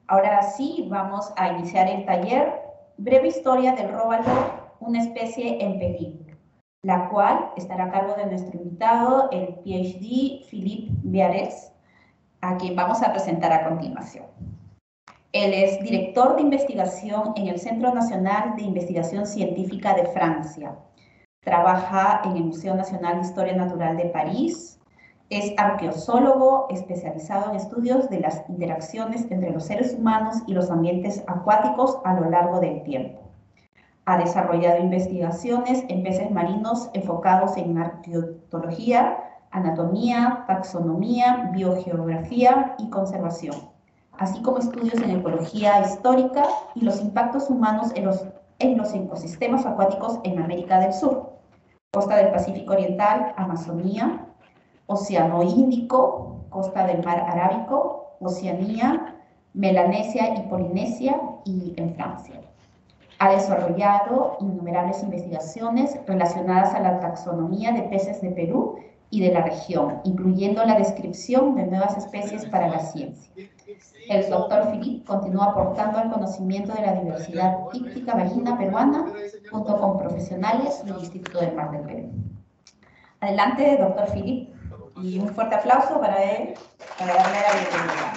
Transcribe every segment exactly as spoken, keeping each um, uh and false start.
Ahora sí, vamos a iniciar el taller Breve Historia del Róbalo, una especie en peligro, la cual estará a cargo de nuestro invitado, el PhD Philippe Biarritz, a quien vamos a presentar a continuación. Él es director de investigación en el Centro Nacional de Investigación Científica de Francia. Trabaja en el Museo Nacional de Historia Natural de París. Es arqueozoólogo especializado en estudios de las interacciones entre los seres humanos y los ambientes acuáticos a lo largo del tiempo. Ha desarrollado investigaciones en peces marinos enfocados en arqueología, anatomía, taxonomía, biogeografía y conservación, así como estudios en ecología histórica y los impactos humanos en los, en los ecosistemas acuáticos en América del Sur, costa del Pacífico Oriental, Amazonía, Océano Índico, costa del Mar Arábico, Oceanía, Melanesia y Polinesia y en Francia. Ha desarrollado innumerables investigaciones relacionadas a la taxonomía de peces de Perú y de la región, incluyendo la descripción de nuevas especies para la ciencia. El doctor Philippe continúa aportando al conocimiento de la diversidad íctica marina peruana junto con profesionales del Instituto del Mar del Perú. Adelante, doctor Philippe, y un fuerte aplauso para él, para darle la bienvenida.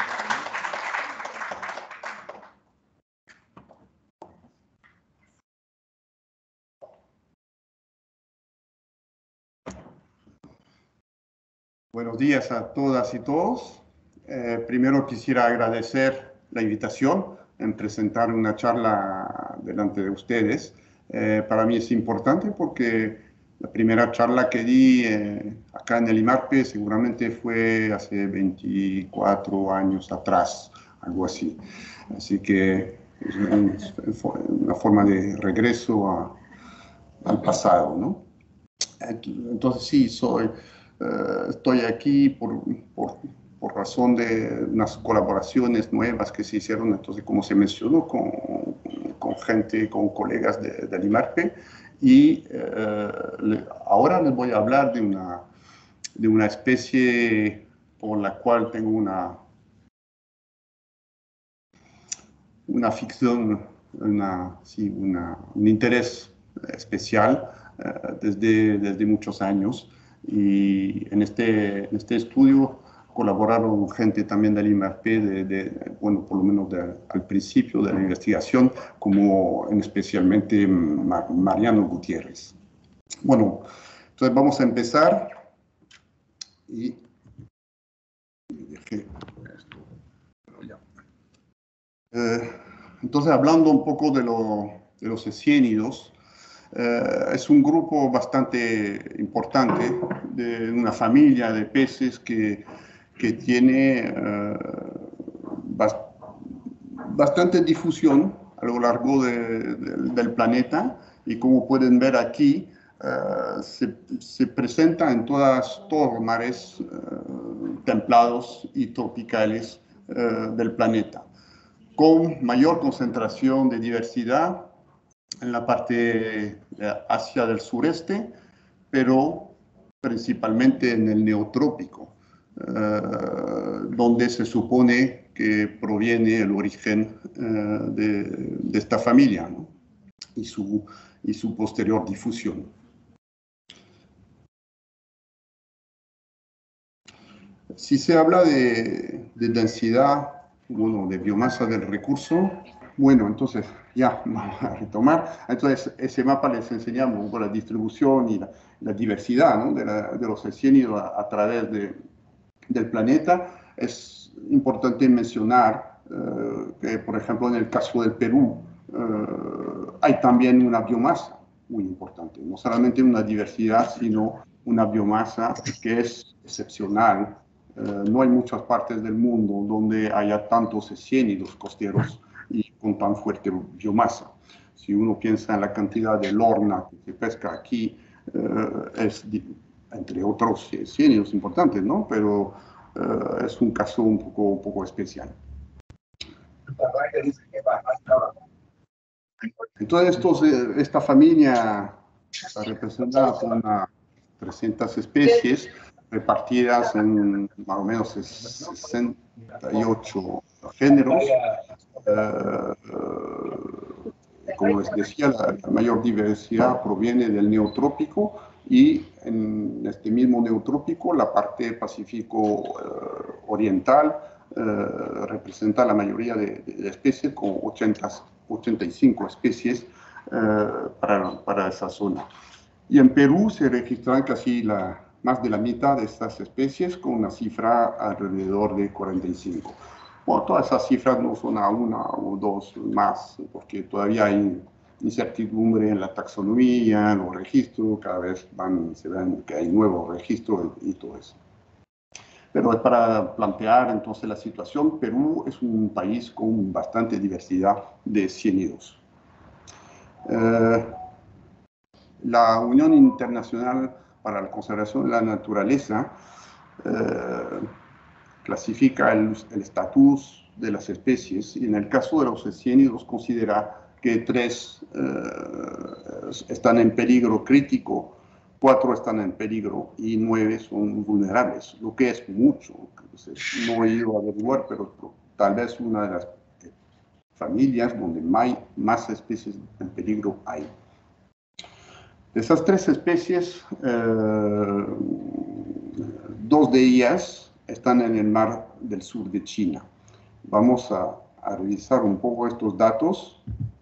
Buenos días a todas y todos. Eh, primero quisiera agradecer la invitación en presentar una charla delante de ustedes. Eh, para mí es importante porque la primera charla que di eh, acá en el IMARPE seguramente fue hace veinticuatro años atrás, algo así. Así que es una forma de regreso a, al pasado, ¿no? Entonces sí, soy... Uh, estoy aquí por, por, por razón de unas colaboraciones nuevas que se hicieron, entonces como se mencionó, con, con gente, con colegas de, del IMARPE, y uh, le, ahora les voy a hablar de una, de una especie por la cual tengo una, una ficción, una, sí, una, un interés especial uh, desde, desde muchos años. Y en este, en este estudio colaboraron gente también del IMARPE, de, de, bueno, por lo menos de, al principio de la investigación, como en especialmente Mar, Mariano Gutiérrez. Bueno, entonces vamos a empezar. Y, y dejé esto, pero ya. Eh, entonces, hablando un poco de, lo, de los esciénidos, Uh, es un grupo bastante importante de una familia de peces que, que tiene uh, bast bastante difusión a lo largo de, de, del planeta, y como pueden ver aquí, uh, se, se presenta en todas, todos los mares uh, templados y tropicales uh, del planeta, con mayor concentración de diversidad en la parte de Asia del sureste, pero principalmente en el neotrópico, uh, donde se supone que proviene el origen uh, de, de esta familia, ¿no? y, su, y su posterior difusión. Si se habla de, de densidad, bueno, de biomasa del recurso, bueno, entonces ya vamos a retomar. Entonces, ese mapa les enseñamos un poco la distribución y la, la diversidad, ¿no? de, la, de los esciénidos a, a través de, del planeta. Es importante mencionar uh, que, por ejemplo, en el caso del Perú, uh, hay también una biomasa muy importante. No solamente una diversidad, sino una biomasa que es excepcional. Uh, no hay muchas partes del mundo donde haya tantos esciénidos costeros y con tan fuerte biomasa. Si uno piensa en la cantidad de lorna que se pesca aquí, uh, es, entre otros, esciénidos importantes, ¿no? Pero uh, es un caso un poco, un poco especial. Entonces, estos, esta familia está representada por unas trescientas especies repartidas en más o menos treinta y ocho géneros. Uh, como les decía, la, la mayor diversidad proviene del neotrópico, y en este mismo neotrópico la parte Pacífico uh, oriental uh, representa la mayoría de, de especies, con ochenta, ochenta y cinco especies uh, para, para esa zona. Y en Perú se registran casi la, más de la mitad de estas especies, con una cifra alrededor de cuarenta y cinco. Bueno, todas esas cifras no son a una o dos más, porque todavía hay incertidumbre en la taxonomía, en los registros, cada vez van, se ven que hay nuevos registros y todo eso. Pero es para plantear entonces la situación. Perú es un país con bastante diversidad de ciénidos. Eh, la Unión Internacional para la Conservación de la Naturaleza eh, clasifica el estatus de las especies, y en el caso de los ciénidos considera que tres eh, están en peligro crítico, cuatro están en peligro y nueve son vulnerables, lo que es mucho. No he ido a averiguar, pero tal vez una de las familias donde más, más especies en peligro hay. De esas tres especies, eh, dos de ellas están en el mar del sur de China. Vamos a, a revisar un poco estos datos.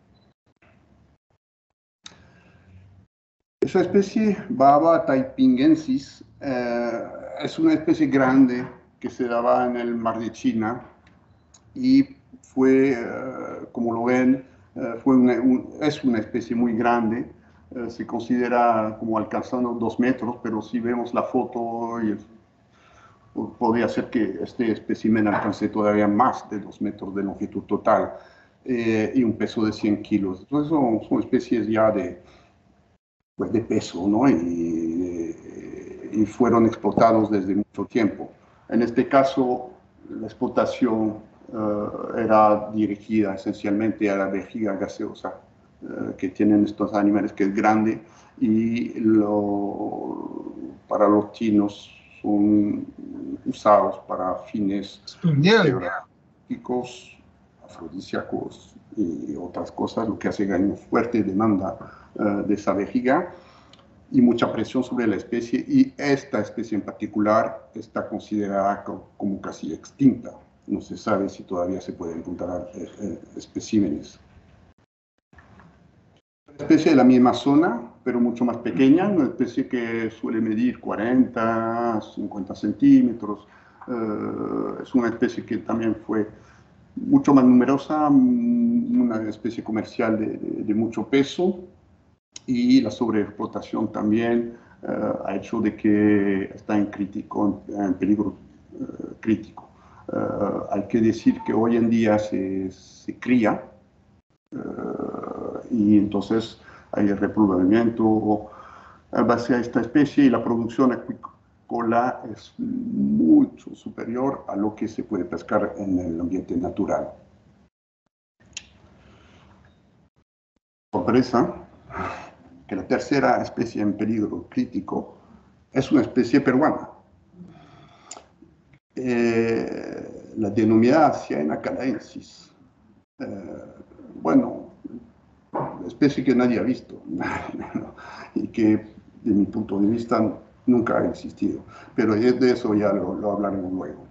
Esa especie, Baba taipingensis, eh, es una especie grande que se daba en el mar de China, y fue, eh, como lo ven, eh, fue una, un, es una especie muy grande. Eh, se considera como alcanzando dos metros, pero si vemos la foto, y el, podría ser que este espécimen alcance todavía más de dos metros de longitud total, eh, y un peso de cien kilos. Entonces son, son especies ya de, pues de peso, ¿no? Y, y fueron explotados desde mucho tiempo. En este caso, la explotación uh, era dirigida esencialmente a la vejiga gaseosa uh, que tienen estos animales, que es grande, y lo, para los chinos son usados para fines terapéuticos, afrodisíacos y otras cosas, lo que hace que hay una fuerte demanda uh, de esa vejiga y mucha presión sobre la especie, y esta especie en particular está considerada como, como casi extinta. No se sabe si todavía se pueden encontrar eh, eh, especímenes. Una especie de la misma zona, pero mucho más pequeña, una especie que suele medir cuarenta, cincuenta centímetros. Eh, es una especie que también fue mucho más numerosa, una especie comercial de, de, de mucho peso, y la sobreexplotación también uh, ha hecho de que está en, crítico, en peligro uh, crítico. Uh, hay que decir que hoy en día se, se cría, uh, y entonces hay el repoblamiento a base a esta especie, y la producción acuícola es mucho superior a lo que se puede pescar en el ambiente natural. Sorpresa, que la tercera especie en peligro crítico es una especie peruana, eh, la denominada Ciaena canadensis. Eh, bueno, especie que nadie ha visto y que, de mi punto de vista, nunca ha existido, pero de eso ya lo, lo hablaremos luego.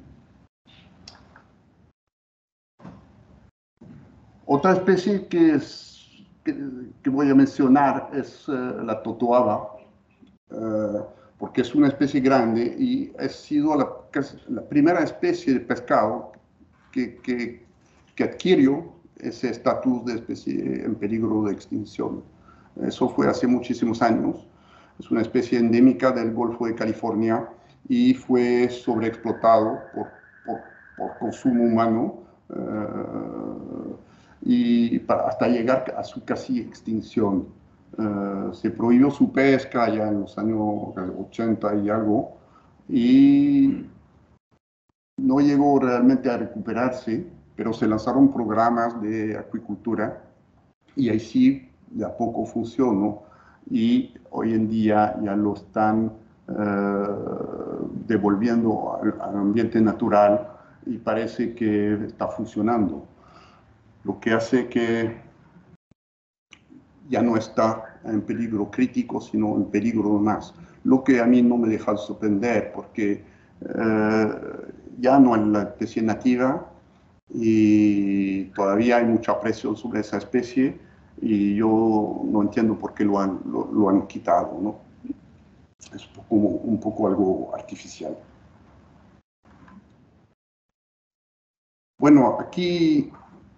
Otra especie que es Que, que voy a mencionar es uh, la totoaba, uh, porque es una especie grande y ha sido la, la primera especie de pescado que, que, que adquirió ese estatus de especie en peligro de extinción. Eso fue hace muchísimos años. Es una especie endémica del Golfo de California y fue sobreexplotado por, por, por consumo humano, Uh, y para, hasta llegar a su casi extinción. Uh, se prohibió su pesca ya en los años ochenta y algo, y no llegó realmente a recuperarse, pero se lanzaron programas de acuicultura, y ahí sí de a poco funcionó, y hoy en día ya lo están uh, devolviendo al, al ambiente natural, y parece que está funcionando, lo que hace que ya no está en peligro crítico, sino en peligro más. Lo que a mí no me deja de sorprender, porque eh, ya no es la especie nativa y todavía hay mucha presión sobre esa especie y yo no entiendo por qué lo han, lo, lo han quitado, ¿no? Es un poco, un poco algo artificial. Bueno, aquí,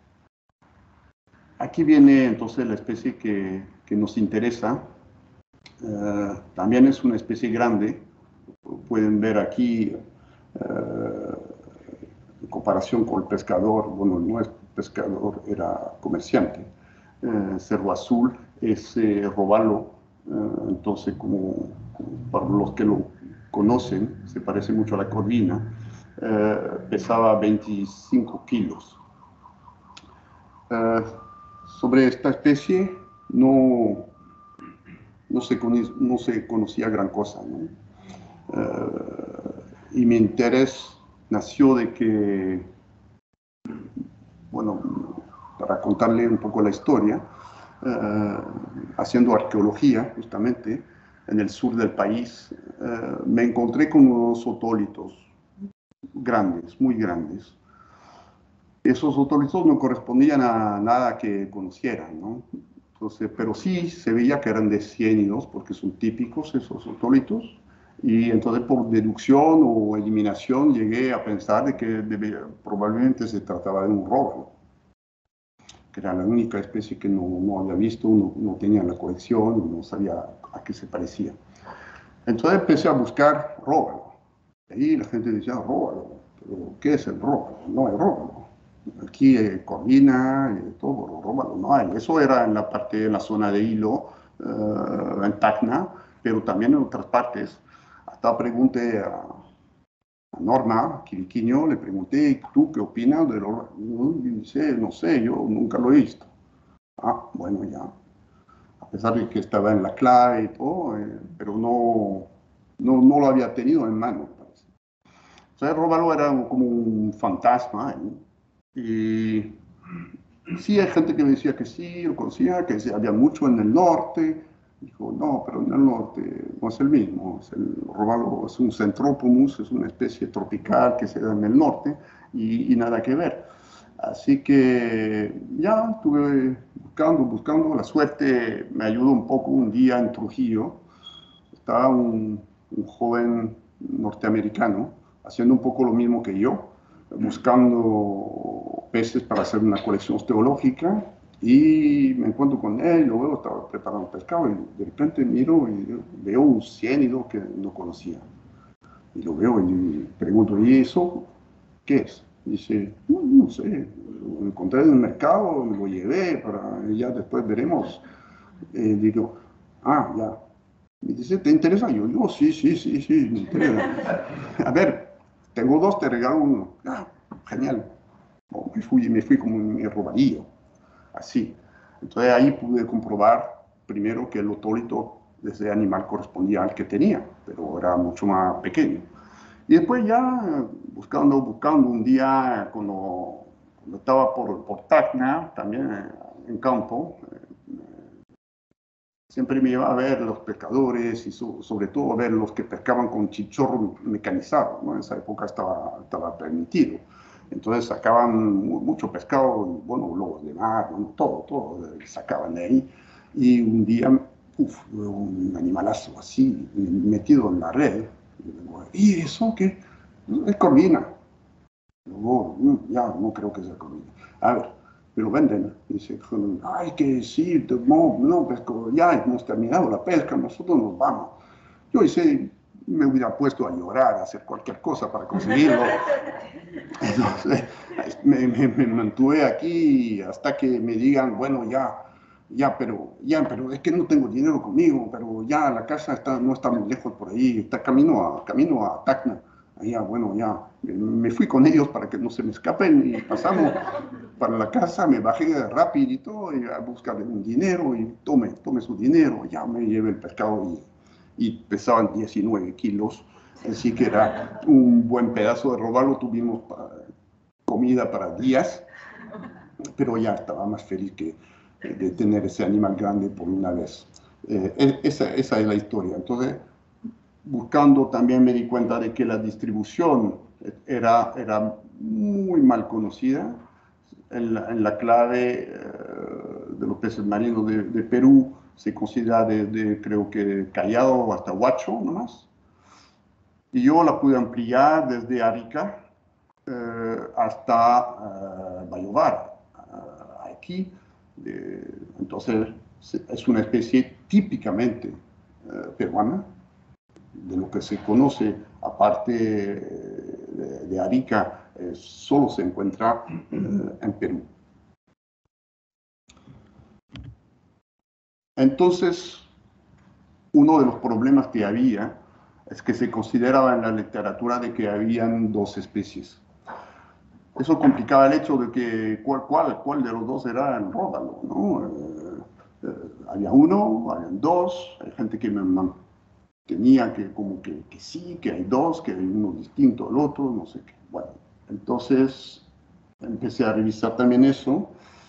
aquí viene entonces la especie que, que nos interesa. Uh, también es una especie grande. Pueden ver aquí, uh, en comparación con el pescador, bueno, no es pescador, era comerciante. Uh, cerro azul es eh, robalo, uh, entonces como, como para los que lo conocen, se parece mucho a la corvina. Uh, pesaba veinticinco kilos. Uh, sobre esta especie no, no, se, no se conocía gran cosa, ¿no? Uh, y mi interés nació de que, bueno, para contarle un poco la historia, uh, haciendo arqueología justamente en el sur del país, uh, me encontré con unos otólitos grandes, muy grandes. Esos otólitos no correspondían a nada que conocieran, ¿no? Entonces, pero sí se veía que eran de ciénidos, porque son típicos esos otólitos, y entonces por deducción o eliminación llegué a pensar de que debía, probablemente se trataba de un róbalo, que era la única especie que no, no había visto, no, no tenía la colección, no sabía a qué se parecía. Entonces empecé a buscar róbalo. Y la gente decía, róbalo, pero ¿qué es el róbalo? No hay róbalo. Aquí eh, corvina, eh, todo, róbalo no hay. Eso era en la parte, en la zona de Hilo, uh, en Tacna, pero también en otras partes. Hasta pregunté a, a Norma Quiriquiño, le pregunté, ¿tú qué opinas de róbalo? Y dice, no sé, yo nunca lo he visto. Ah, bueno, ya. A pesar de que estaba en la clave y todo, eh, pero no, no, no lo había tenido en mano, parece. Entonces, el róbalo era como un fantasma, ¿eh? Y sí, hay gente que me decía que sí, lo conocía, que había mucho en el norte. Dijo, no, pero en el norte no es el mismo. Es el róbalo es un Centropomus, es una especie tropical que se da en el norte y, y nada que ver. Así que ya estuve buscando, buscando. La suerte me ayudó un poco un día en Trujillo. Estaba un, un joven norteamericano haciendo un poco lo mismo que yo, buscando peces para hacer una colección osteológica, y me encuentro con él, lo veo, estaba preparando pescado y de repente miro y veo un ciénido que no conocía. Y lo veo y pregunto, ¿y eso qué es? Dice, no, no sé, lo encontré en el mercado, me lo llevé, para, ya después veremos. Eh, digo, ah, ya. Me dice, ¿te interesa? Yo digo, sí, sí, sí, sí, me interesa. A ver, tengo dos, te regalo uno. Ah, genial. Oh, me fui, me fui como un robalillo, así. Entonces ahí pude comprobar primero que el otólito de ese animal correspondía al que tenía, pero era mucho más pequeño. Y después ya, buscando, buscando, un día, cuando, cuando estaba por, por Tacna, también en campo, siempre me iba a ver los pescadores y so, sobre todo a ver los que pescaban con chinchorro mecanizado, ¿no? En esa época estaba, estaba permitido. Entonces sacaban mucho pescado, bueno, lobos de mar, bueno, todo, todo, sacaban de ahí. Y un día, uf, un animalazo así, metido en la red. ¿Y eso qué? Es corvina. Luego, ya, no creo que sea corvina. A ver, pero venden. Dice, ay, que sí, no, no, pesco, ya hemos terminado la pesca, nosotros nos vamos. Yo hice, me hubiera puesto a llorar, a hacer cualquier cosa para conseguirlo. Entonces, me, me, me mantuve aquí hasta que me digan, bueno, ya, ya, pero, ya, pero es que no tengo dinero conmigo, pero ya la casa está, no está muy lejos por ahí, está camino a, camino a Tacna. Ya, bueno, ya, me fui con ellos para que no se me escapen y pasamos para la casa, me bajé rapidito y a buscar un dinero y tome, tome su dinero, ya me llevé el pescado y, y pesaban diecinueve kilos, así que era un buen pedazo de robalo tuvimos para, comida para días, pero ya estaba más feliz que de tener ese animal grande por una vez. Eh, esa, esa es la historia. Entonces, buscando también me di cuenta de que la distribución era, era muy mal conocida. En la, en la clave eh, de los peces marinos de, de Perú se considera de, de, creo que Callao hasta Huacho nomás. Y yo la pude ampliar desde Arica eh, hasta uh, Bayobar, uh, aquí. Eh, entonces es una especie típicamente uh, peruana, de lo que se conoce, aparte de, de Arica, eh, solo se encuentra eh, en Perú. Entonces, uno de los problemas que había es que se consideraba en la literatura de que habían dos especies. Eso complicaba el hecho de que cuál, cuál, cuál de los dos era el róbalo, ¿no? Eh, eh, había uno, habían dos, hay gente que me tenía que como que, que sí, que hay dos, que hay uno distinto al otro, no sé qué. Bueno, entonces empecé a revisar también eso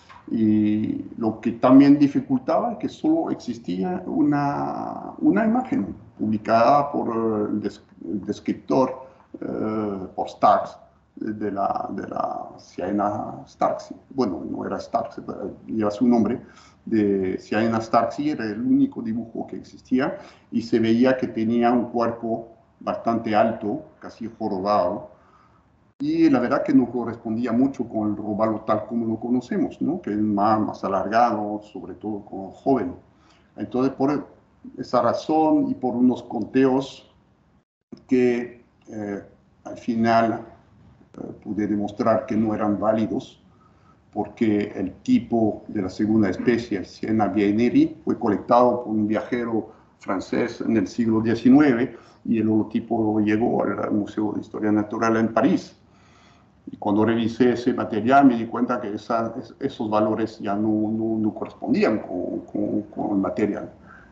y lo que también dificultaba es que solo existía una, una imagen publicada por el, des, el descriptor, eh, por Starks, de la, de la Ciaena starksi. Bueno, no era Starks, lleva su nombre, de Ciaena starksi, era el único dibujo que existía y se veía que tenía un cuerpo bastante alto, casi jorobado, y la verdad que no correspondía mucho con el robalo tal como lo conocemos, ¿no? Que es más, más alargado, sobre todo con joven. Entonces, por esa razón y por unos conteos que eh, al final eh, pude demostrar que no eran válidos, porque el tipo de la segunda especie, Siena bieneri, fue colectado por un viajero francés en el siglo diecinueve y el holotipo llegó al Museo de Historia Natural en París. Y cuando revisé ese material me di cuenta que esa, esos valores ya no, no, no correspondían con, con, con el material.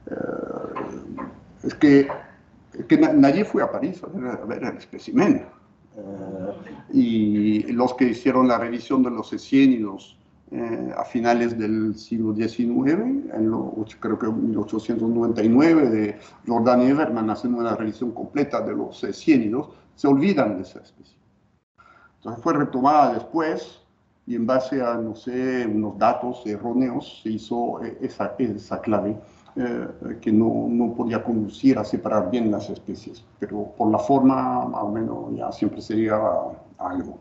Eh, es que, es que nadie fue a París a ver, a ver el espécimen. Eh, y los que hicieron la revisión de los esciénidos eh, a finales del siglo diecinueve, en lo, creo que en mil ochocientos noventa y nueve, de Jordan y Everman haciendo una revisión completa de los esciénidos, se olvidan de esa especie. Entonces fue retomada después y en base a, no sé, unos datos erróneos se hizo esa, esa clave eh, que no, no podía conducir a separar bien las especies, pero por la forma más o menos ya siempre sería algo.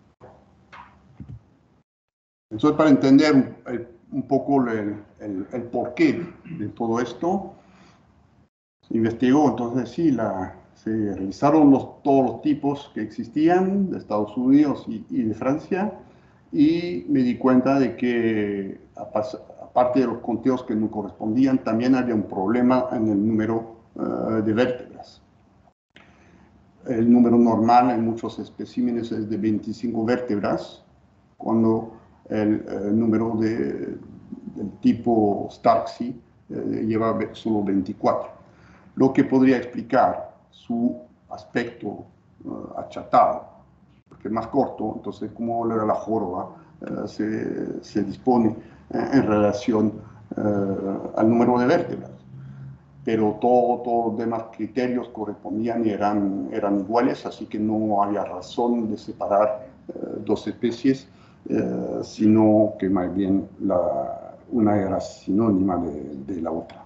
Entonces para entender un, el, un poco el, el, el porqué de todo esto, se investigó, entonces sí, la... se revisaron los, todos los tipos que existían de Estados Unidos y, y de Francia y me di cuenta de que aparte de los conteos que no correspondían, también había un problema en el número uh, de vértebras. El número normal en muchos especímenes es de veinticinco vértebras, cuando el, el número de, del tipo Starksy eh, lleva solo veinticuatro. Lo que podría explicar su aspecto uh, achatado, porque es más corto, entonces como la joroba uh, se, se dispone uh, en relación uh, al número de vértebras. Pero todos todo los demás criterios correspondían y eran, eran iguales, así que no había razón de separar uh, dos especies, uh, sino que más bien la, una era sinónima de, de la otra.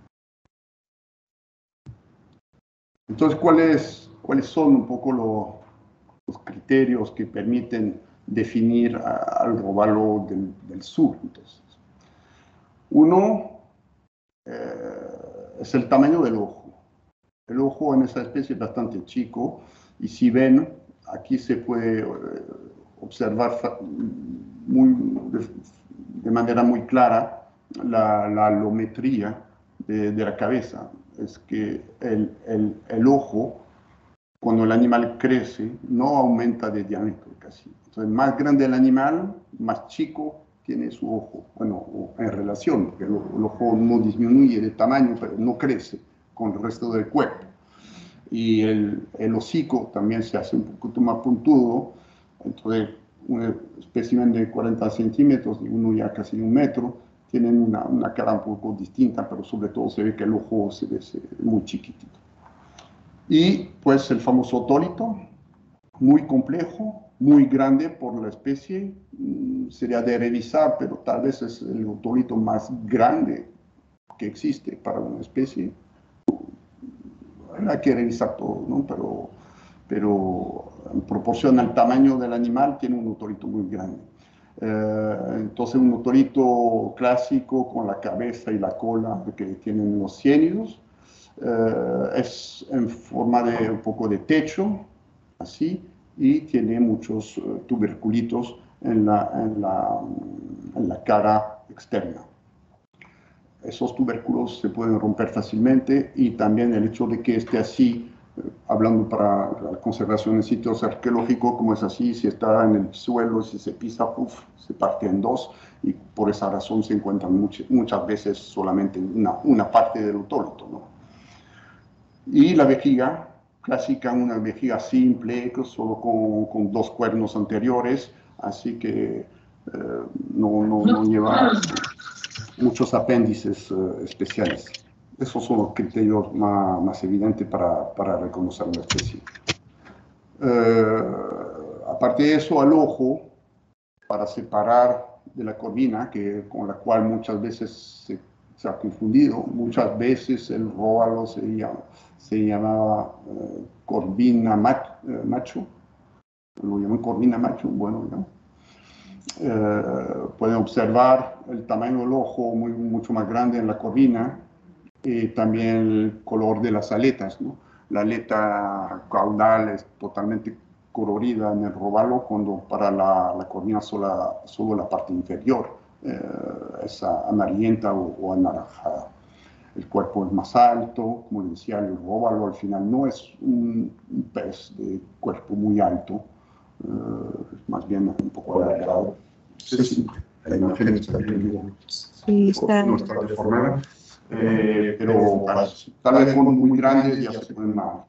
Entonces, ¿cuáles, ¿cuáles son un poco lo, los criterios que permiten definir a, al robalo del, del sur? Entonces, uno eh, es el tamaño del ojo. El ojo en esa especie es bastante chico y si ven, aquí se puede eh, observar muy, de, de manera muy clara la, la alometría de, de la cabeza. Es que el, el, el ojo, cuando el animal crece, no aumenta de diámetro casi. Entonces, más grande el animal, más chico tiene su ojo. Bueno, en relación, porque el, el ojo no disminuye de tamaño, pero no crece con el resto del cuerpo. Y el, el hocico también se hace un poquito más puntudo, entonces un espécimen de cuarenta centímetros y uno ya casi un metro, tienen una, una cara un poco distinta, pero sobre todo se ve que el ojo se ve se, muy chiquitito. Y pues el famoso otólito, muy complejo, muy grande por la especie, sería de revisar, pero tal vez es el otólito más grande que existe para una especie. Hay que revisar todo, ¿no? Pero, pero en proporción al tamaño del animal tiene un otólito muy grande. Eh, entonces un otólito clásico con la cabeza y la cola que tienen los ciénidos, eh, es en forma de un poco de techo, así, y tiene muchos uh, tuberculitos en la, en, la, en la cara externa. Esos tubérculos se pueden romper fácilmente y también el hecho de que esté así, eh, hablando para la conservación en sitios arqueológicos, como es así, si está en el suelo, si se pisa, puff, se parte en dos y por esa razón se encuentran much muchas veces solamente una, una parte del otólito, ¿no? Y la vejiga clásica, una vejiga simple, solo con, con dos cuernos anteriores, así que eh, no, no, no lleva muchos apéndices uh, especiales. Esos son los criterios más, más evidentes para, para reconocer la especie. Uh, aparte de eso, al ojo, para separar de la corvina, que, con la cual muchas veces se, se ha confundido, muchas veces el róbalo se, llama, se llamaba uh, corvina mach, uh, macho, lo llaman corvina macho, bueno, ¿no? Eh, pueden observar el tamaño del ojo muy, mucho más grande en la corvina y también el color de las aletas, ¿no? La aleta caudal es totalmente colorida en el robalo, cuando para la, la corvina solo, solo la parte inferior eh, es amarillenta o, o anaranjada. El cuerpo es más alto, como les decía, el róbalo al final no es un, un pez de cuerpo muy alto, Uh, más bien un poco alargado. Sí, sí, la imagen está bien, sí, está. no está deformada, eh, pero tal vez con muy grandes ya se pueden mal.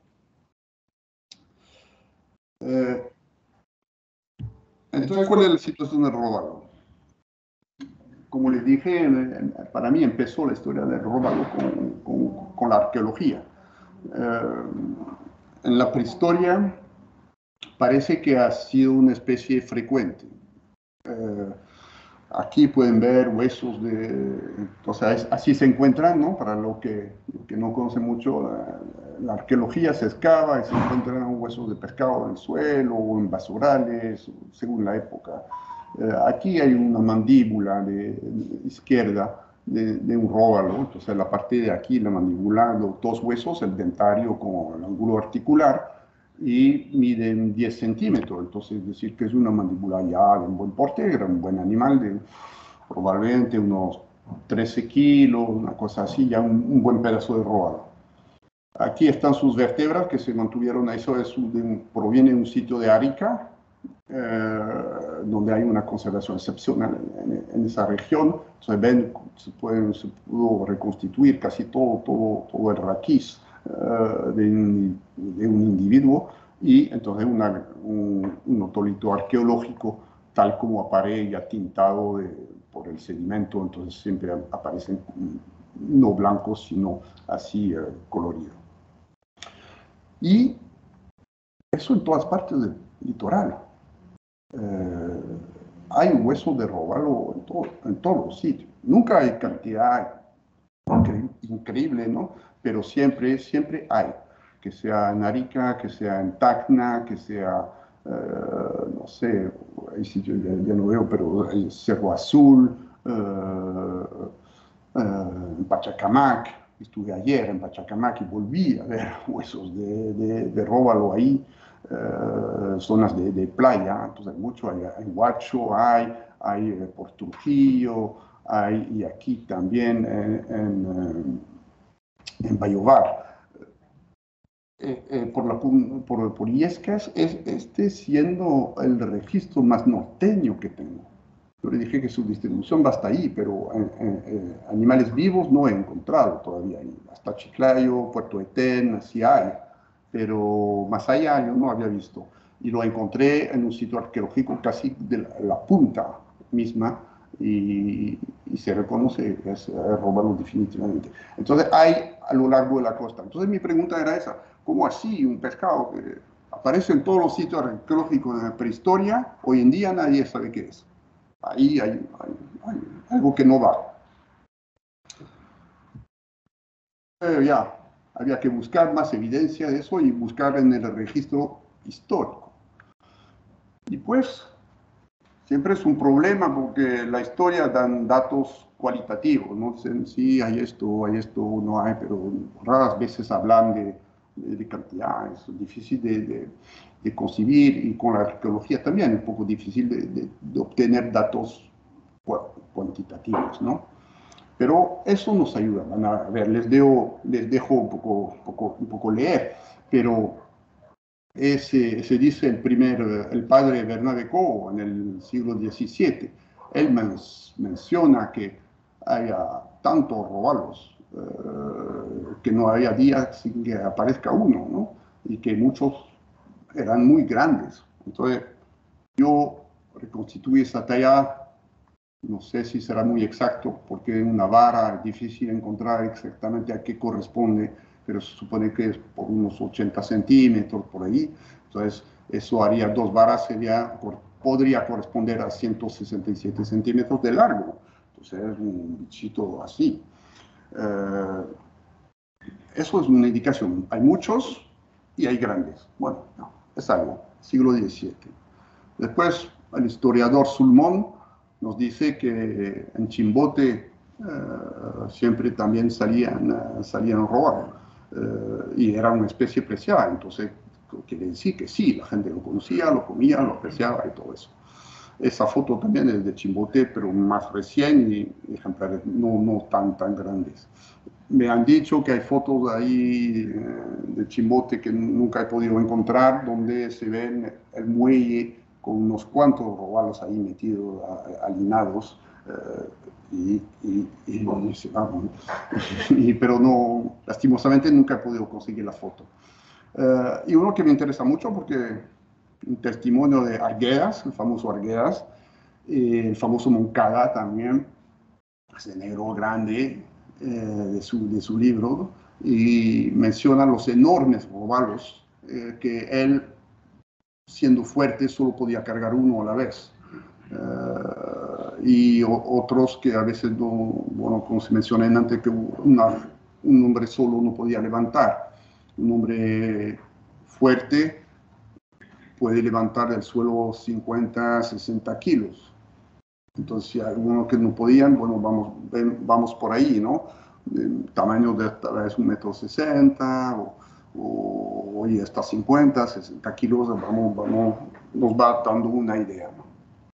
Eh, entonces, ¿cuál es la situación del róbalo? Como les dije, para mí empezó la historia del róbalo con, con, con la arqueología. Eh, en la prehistoria parece que ha sido una especie frecuente. Eh, aquí pueden ver huesos de... O sea, es, así se encuentran, ¿no? Para lo que, lo que no conoce mucho, la, la arqueología se excava y se encuentran huesos de pescado en el suelo o en basurales, según la época. Eh, aquí hay una mandíbula de, de izquierda de, de un róbalo, entonces la parte de aquí, la mandíbula, los dos huesos, el dentario con el ángulo articular, y miden diez centímetros, entonces es decir que es una mandíbula ya de un buen porte, era un buen animal, de probablemente unos trece kilos, una cosa así, ya un, un buen pedazo de róbalo. Aquí están sus vértebras que se mantuvieron, eso es de un, proviene de un sitio de Arica, eh, donde hay una conservación excepcional en, en, en esa región. Entonces ven, se, pueden, se pudo reconstituir casi todo, todo, todo el raquís uh, de, un, de un individuo, y entonces una, un, un otólito arqueológico tal como aparece ya tintado de, por el sedimento, entonces siempre aparecen no blancos sino así uh, coloridos. Y eso en todas partes del litoral. Eh, hay un hueso de róbalo en, todo, en todos los sitios. Nunca hay cantidad incre increíble, ¿no? Pero siempre, siempre hay. Que sea en Arica, que sea en Tacna, que sea, eh, no sé, hay sitios ya, ya no veo, pero hay Cerro Azul, eh, eh, en Pachacamac. Estuve ayer en Pachacamac y volví a ver huesos de, de, de róbalo ahí. Uh, zonas de, de playa, entonces mucho, hay, en Huacho hay, hay eh, por Trujillo, hay, y aquí también en, en, en Bayovar. Eh, eh, por, la, por, por Illescas, es este siendo el registro más norteño que tengo. Yo le dije que su distribución va hasta ahí, pero eh, eh, animales vivos no he encontrado todavía. Hasta Chiclayo, Puerto Etén, así hay. Pero más allá yo no había visto. y lo encontré en un sitio arqueológico casi de la, la punta misma, y, y se reconoce que es, es robado definitivamente. Entonces hay a lo largo de la costa. Entonces mi pregunta era esa, ¿cómo así un pescado que aparece en todos los sitios arqueológicos de la prehistoria, hoy en día nadie sabe qué es? Ahí hay, hay, hay algo que no va. Eh, ya, había que buscar más evidencia de eso y buscar en el registro histórico. Y pues, siempre es un problema porque la historia dan datos cualitativos, ¿no? Sí, hay esto, hay esto, no hay, pero raras veces hablan de, de, de cantidades, es difícil de, de, de concebir, y con la arqueología también es un poco difícil de, de, de obtener datos cuantitativos, ¿no? Pero eso nos ayuda. Van a ver, les, dejo, les dejo un poco, un, poco, un poco leer, pero ese, se dice el, primer, el padre Bernabé Coe en el siglo diecisiete. Él men, menciona que haya tantos robalos eh, que no había día sin que aparezca uno, ¿no? Y que muchos eran muy grandes. Entonces, yo reconstituí esa talla. No sé si será muy exacto, porque una vara es difícil encontrar exactamente a qué corresponde, pero se supone que es por unos ochenta centímetros, por ahí. Entonces, eso haría dos varas, sería, podría corresponder a ciento sesenta y siete centímetros de largo. Entonces, es un bichito así. Eh, eso es una indicación. Hay muchos y hay grandes. Bueno, no, es algo, siglo diecisiete. Después, el historiador Sulmón nos dice que en Chimbote uh, siempre también salían, uh, salían robados uh, y era una especie preciada. Entonces, quiere decir que sí, la gente lo conocía, lo comía, lo apreciaba y todo eso. Esa foto también es de Chimbote, pero más recién y ejemplares no, no tan, tan grandes. Me han dicho que hay fotos ahí uh, de Chimbote que nunca he podido encontrar, donde se ven el muelle con unos cuantos robalos ahí metidos, alinados, eh, y, y, y, y, pero no, lastimosamente nunca he podido conseguir la foto. Eh, y uno que me interesa mucho porque un testimonio de Arguedas, el famoso Arguedas, eh, el famoso Moncada también, ese negro grande eh, de, su, de su libro, y menciona los enormes robalos eh, que él, siendo fuerte, solo podía cargar uno a la vez. Uh, y o, otros que a veces, no, bueno, como se menciona antes, que una, un hombre solo no podía levantar. Un hombre fuerte puede levantar del suelo cincuenta, sesenta kilos. Entonces, si hay algunos que no podían, bueno, vamos, ven, vamos por ahí, ¿no? El tamaño de tal vez un metro sesenta, o o hoy hasta cincuenta, sesenta kilos, vamos, vamos, nos va dando una idea, ¿no?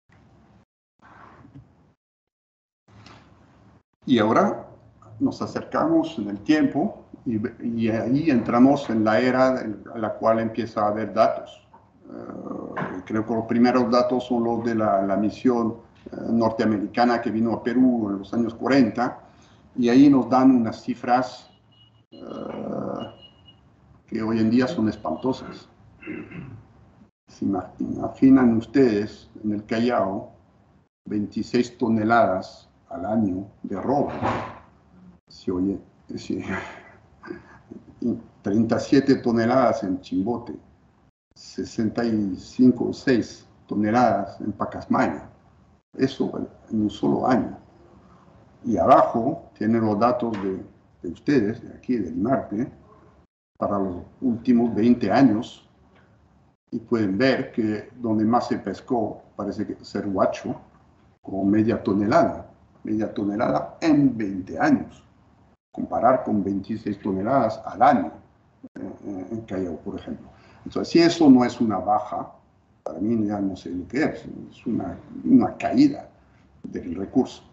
Y ahora nos acercamos en el tiempo y, y ahí entramos en la era en la cual empieza a haber datos. Uh, creo que los primeros datos son los de la, la misión uh, norteamericana que vino a Perú en los años cuarenta, y ahí nos dan unas cifras uh, que hoy en día son espantosas. Se imaginan ustedes en el Callao veintiséis toneladas al año de robo. Si oye, si, treinta y siete toneladas en Chimbote, sesenta y cinco o seis toneladas en Pacasmayo. Eso en un solo año. Y abajo tienen los datos de, de ustedes, de aquí, del Marte, para los últimos veinte años, y pueden ver que donde más se pescó parece que ser Huacho, con media tonelada, media tonelada en veinte años, comparar con veintiséis toneladas al año eh, en Callao, por ejemplo. Entonces, si eso no es una baja, para mí ya no sé lo que es, es una, una caída del recurso.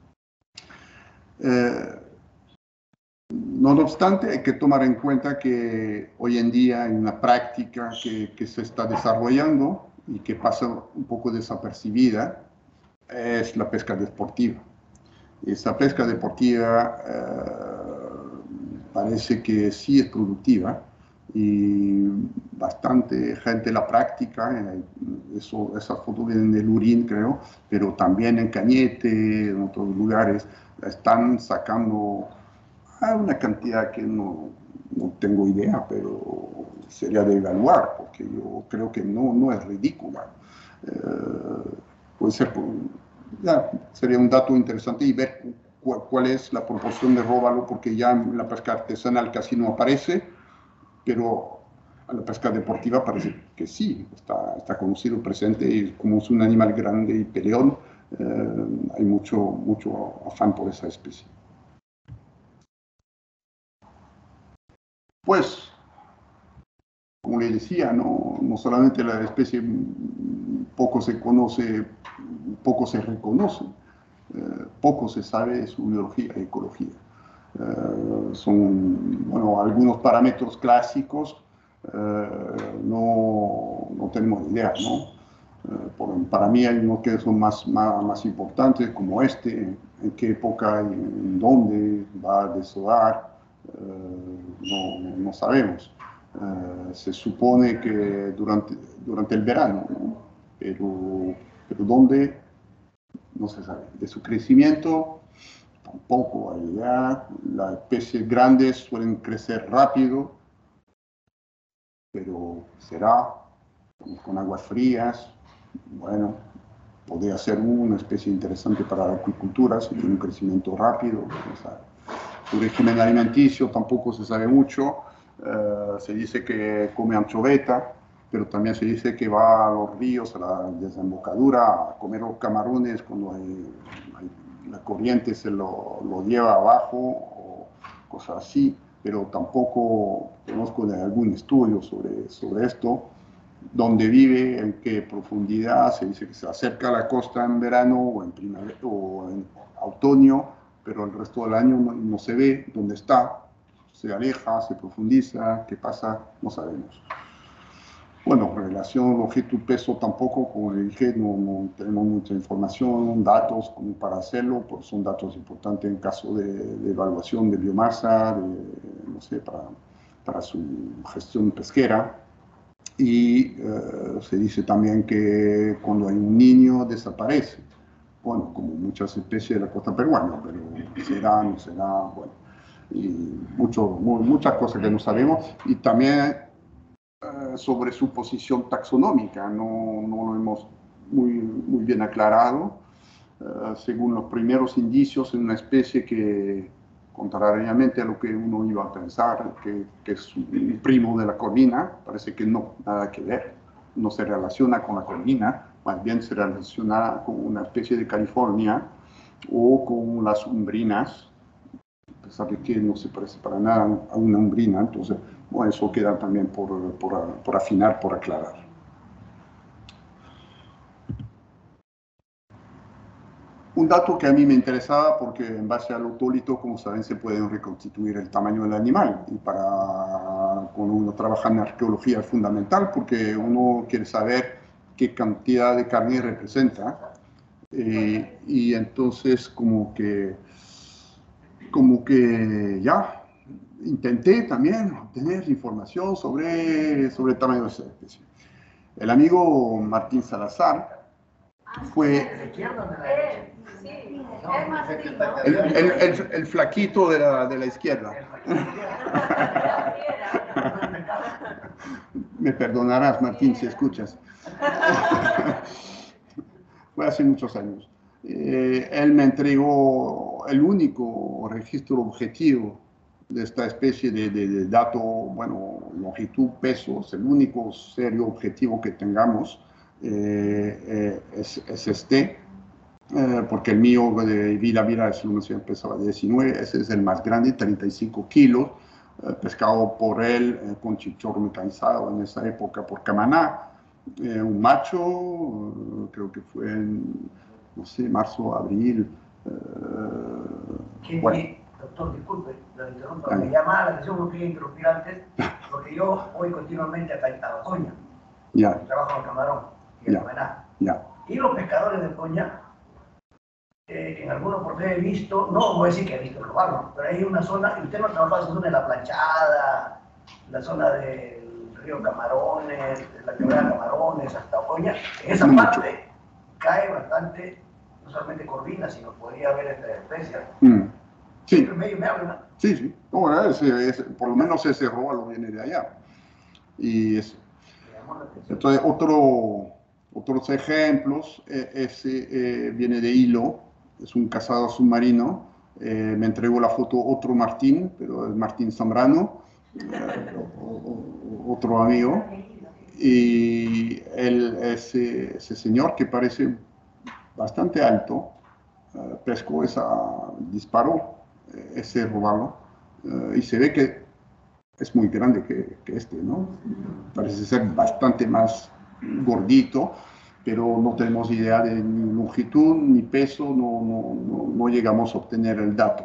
Eh, No obstante, hay que tomar en cuenta que hoy en día hay una práctica que, que se está desarrollando y que pasa un poco desapercibida, es la pesca deportiva. Esa pesca deportiva eh, parece que sí es productiva y bastante gente la práctica. Eso, esas fotos vienen de Lurín, creo, pero también en Cañete, en otros lugares, están sacando una cantidad que no, no tengo idea, pero sería de evaluar, porque yo creo que no, no es ridícula. Eh, puede ser, ya, sería un dato interesante y ver cuál, cuál es la proporción de róbalo, porque ya en la pesca artesanal casi no aparece, pero a la pesca deportiva parece que sí, está, está conocido, presente, y como es un animal grande y peleón, eh, hay mucho, mucho afán por esa especie. Pues, como les decía, no, no solamente la especie poco se conoce, poco se reconoce, eh, poco se sabe de su biología y ecología. Eh, son, bueno, algunos parámetros clásicos, eh, no, no tenemos idea, ¿no? Eh, por, para mí hay unos que son más, más, más importantes, como este, en qué época y en dónde va a desovar, eh, no, no sabemos. Uh, se supone que durante, durante el verano, ¿no? pero, pero ¿dónde? No se sabe. De su crecimiento tampoco hay idea. Las especies grandes suelen crecer rápido, pero será con aguas frías. Bueno, podría ser una especie interesante para la acuicultura si tiene un crecimiento rápido. No sabe. Su régimen alimenticio tampoco se sabe mucho. Uh, se dice que come anchoveta, pero también se dice que va a los ríos, a la desembocadura, a comer los camarones cuando hay, hay, la corriente se lo, lo lleva abajo o cosas así, pero tampoco conozco de algún estudio sobre, sobre esto. Dónde vive, en qué profundidad, se dice que se acerca a la costa en verano o en, primavera, o en otoño, pero el resto del año no, no se ve dónde está, se aleja, se profundiza, qué pasa, no sabemos. Bueno, relación longitud-peso tampoco, como le dije, no, no tenemos mucha información, datos como para hacerlo, pues son datos importantes en caso de, de evaluación de biomasa, de, no sé, para, para su gestión pesquera. Y uh, se dice también que cuando hay un niño desaparece. Bueno, como muchas especies de la costa peruana, pero será, no será, bueno. Y mucho, muy, muchas cosas que no sabemos. Y también uh, sobre su posición taxonómica, no, no lo hemos muy, muy bien aclarado. Uh, según los primeros indicios, en una especie que, contrariamente a lo que uno iba a pensar, que, que es un primo de la corvina, parece que no, nada que ver, no se relaciona con la corvina, más bien se relaciona con una especie de California o con las umbrinas, a pesar de que no se parece para nada a una umbrina, entonces, bueno, eso queda también por, por, por afinar, por aclarar. Un dato que a mí me interesaba, porque en base al otólito, como saben, se puede reconstituir el tamaño del animal. Y para cuando uno trabaja en arqueología es fundamental, porque uno quiere saber qué cantidad de carne representa. Eh, y entonces, como que, como que ya intenté también obtener información sobre, sobre el tamaño de esa especie. El amigo Martín Salazar fue... El, el, el, el flaquito de la, de la izquierda. Me perdonarás, Martín, si escuchas. Fue hace muchos años. Eh, él me entregó el único registro objetivo de esta especie de, de, de dato, bueno, longitud, pesos, el único serio objetivo que tengamos eh, eh, es, es este. Eh, porque el mío de Vila Vila es el pesaba diecinueve, ese es el más grande, treinta y cinco kilos, eh, pescado por él eh, con chichorro mecanizado en esa época por Camaná, eh, un macho, eh, creo que fue en, no sé, marzo, abril. Eh, bueno. Doctor, disculpe, lo interrumpo, me llama la atención, no quería interrumpir antes, porque yo voy continuamente a Ocoña, ya. trabajo en Camarón y en ya. Camaná. Ya. Y los pescadores de Ocoña, Eh, en alguna oportunidad he visto, no voy a decir que he visto robarlo, pero hay una zona, y usted no trabaja en esa zona de la planchada, la zona del río Camarones, de la quebrada Camarones, hasta Oña, en esa parte cae bastante, no solamente corvina, sino podría haber esta especie. Mm. Sí. Medio me habla. Sí, sí. No, ese, ese, por lo menos ese róbalo viene de allá. Y es, entonces, otro, otros ejemplos, eh, ese eh, viene de Hilo, es un cazador submarino. Eh, me entregó la foto otro Martín, pero es Martín Zambrano, eh, o, o, otro amigo. Y él, ese, ese señor que parece bastante alto, uh, pescó esa, disparó eh, ese robalo, uh, y se ve que es muy grande que, que este, ¿no? Parece ser bastante más gordito, pero no tenemos idea de ni longitud ni peso, no, no, no, no llegamos a obtener el dato.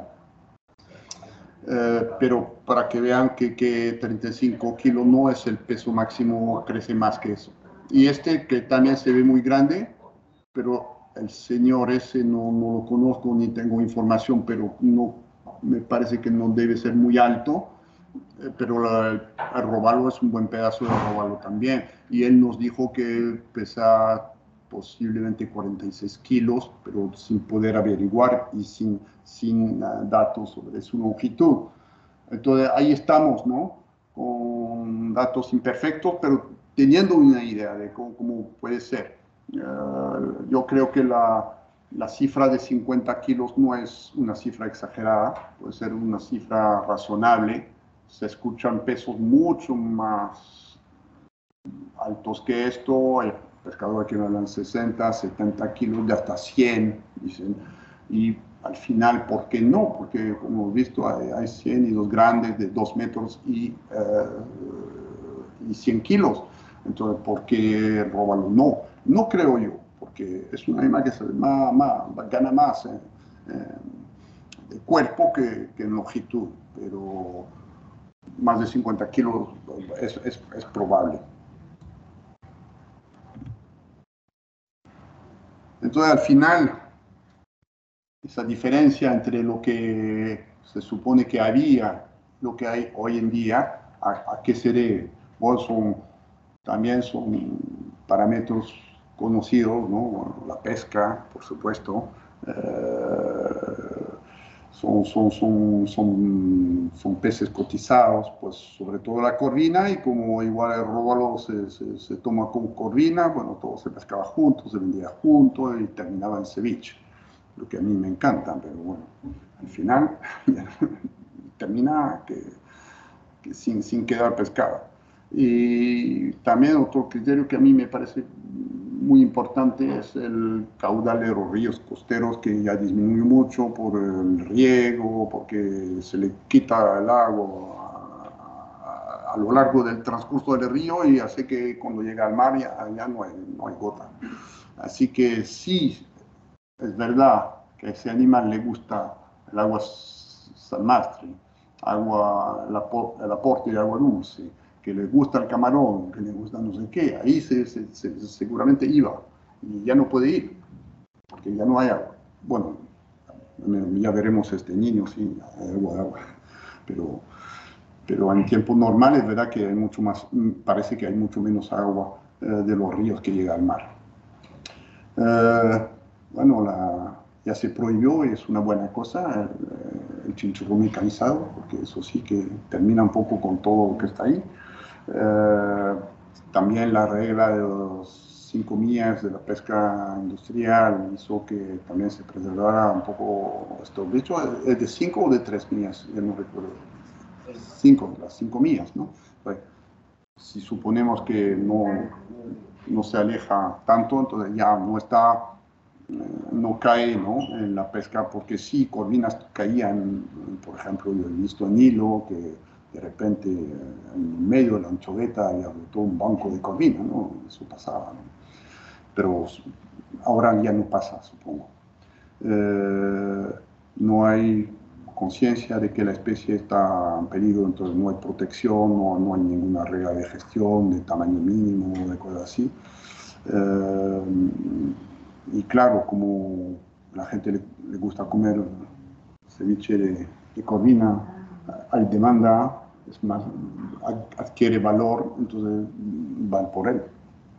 Eh, pero para que vean que, que treinta y cinco kilos no es el peso máximo, crece más que eso. Y este que también se ve muy grande, pero el señor ese no, no lo conozco ni tengo información, pero no, me parece que no debe ser muy alto, eh, pero la, el robalo es un buen pedazo de robalo también. Y él nos dijo que pesa posiblemente cuarenta y seis kilos, pero sin poder averiguar y sin, sin uh, datos sobre su longitud. Entonces ahí estamos, ¿no? Con datos imperfectos, pero teniendo una idea de cómo, cómo puede ser. Uh, yo creo que la, la cifra de cincuenta kilos no es una cifra exagerada, puede ser una cifra razonable. Se escuchan pesos mucho más altos que esto. Hay pescadores que hablan sesenta, setenta kilos, de hasta cien, dicen. Y al final, ¿por qué no? Porque, como hemos visto, hay, hay cien y los grandes de dos metros y, uh, y cien kilos. Entonces, ¿por qué róbalo? No, no creo yo, porque es un animal que se, más, más, gana más eh, eh, de cuerpo que, que en longitud, pero más de cincuenta kilos es, es, es probable. Entonces, al final, esa diferencia entre lo que se supone que había, lo que hay hoy en día, ¿a, a qué se debe? Bueno, son, también son parámetros conocidos, ¿no? Bueno, la pesca, por supuesto, eh, son, son, son, son, son peces cotizados, pues sobre todo la corvina, y como igual el róbalo se, se, se toma con corvina, bueno, todo se pescaba junto, se vendía junto y terminaba en ceviche, lo que a mí me encanta, pero bueno, al final termina que, que sin, sin quedar pescado. Y también otro criterio que a mí me parece muy importante es el caudal de los ríos costeros, que ya disminuyó mucho por el riego, porque se le quita el agua a, a, a lo largo del transcurso del río y hace que cuando llega al mar ya, ya no, hay, no hay gota. Así que sí, es verdad que a ese animal le gusta el agua salmastre, agua, el, apor, el aporte de agua dulce, que le gusta el camarón, que le gusta no sé qué, ahí se, se, se, seguramente iba y ya no puede ir, porque ya no hay agua. Bueno, ya veremos este niño, sí, hay agua, agua, pero, pero en tiempos normales, verdad que hay mucho más, parece que hay mucho menos agua eh, de los ríos que llega al mar. Eh, bueno, la, ya se prohibió, es una buena cosa, el, el chinchurrón mecanizado, porque eso sí que termina un poco con todo lo que está ahí. Eh, también la regla de los cinco millas de la pesca industrial hizo que también se preservara un poco esto. De hecho, ¿es de cinco o de tres millas? Ya no recuerdo. Cinco, las cinco millas, ¿no? Pues, si suponemos que no, no se aleja tanto, entonces ya no está, eh, no cae, ¿no?, en la pesca, porque sí, corvinas caían, por ejemplo, yo he visto en Hilo que de repente en medio de la anchoveta había todo un banco de corvina, ¿no? Eso pasaba, ¿no? Pero ahora ya no pasa, supongo. Eh, no hay conciencia de que la especie está en peligro, entonces no hay protección, no, no hay ninguna regla de gestión, de tamaño mínimo, de cosas así. Eh, y claro, como a la gente le, le gusta comer ceviche de, de corvina, hay demanda, es más, adquiere valor, entonces van por él.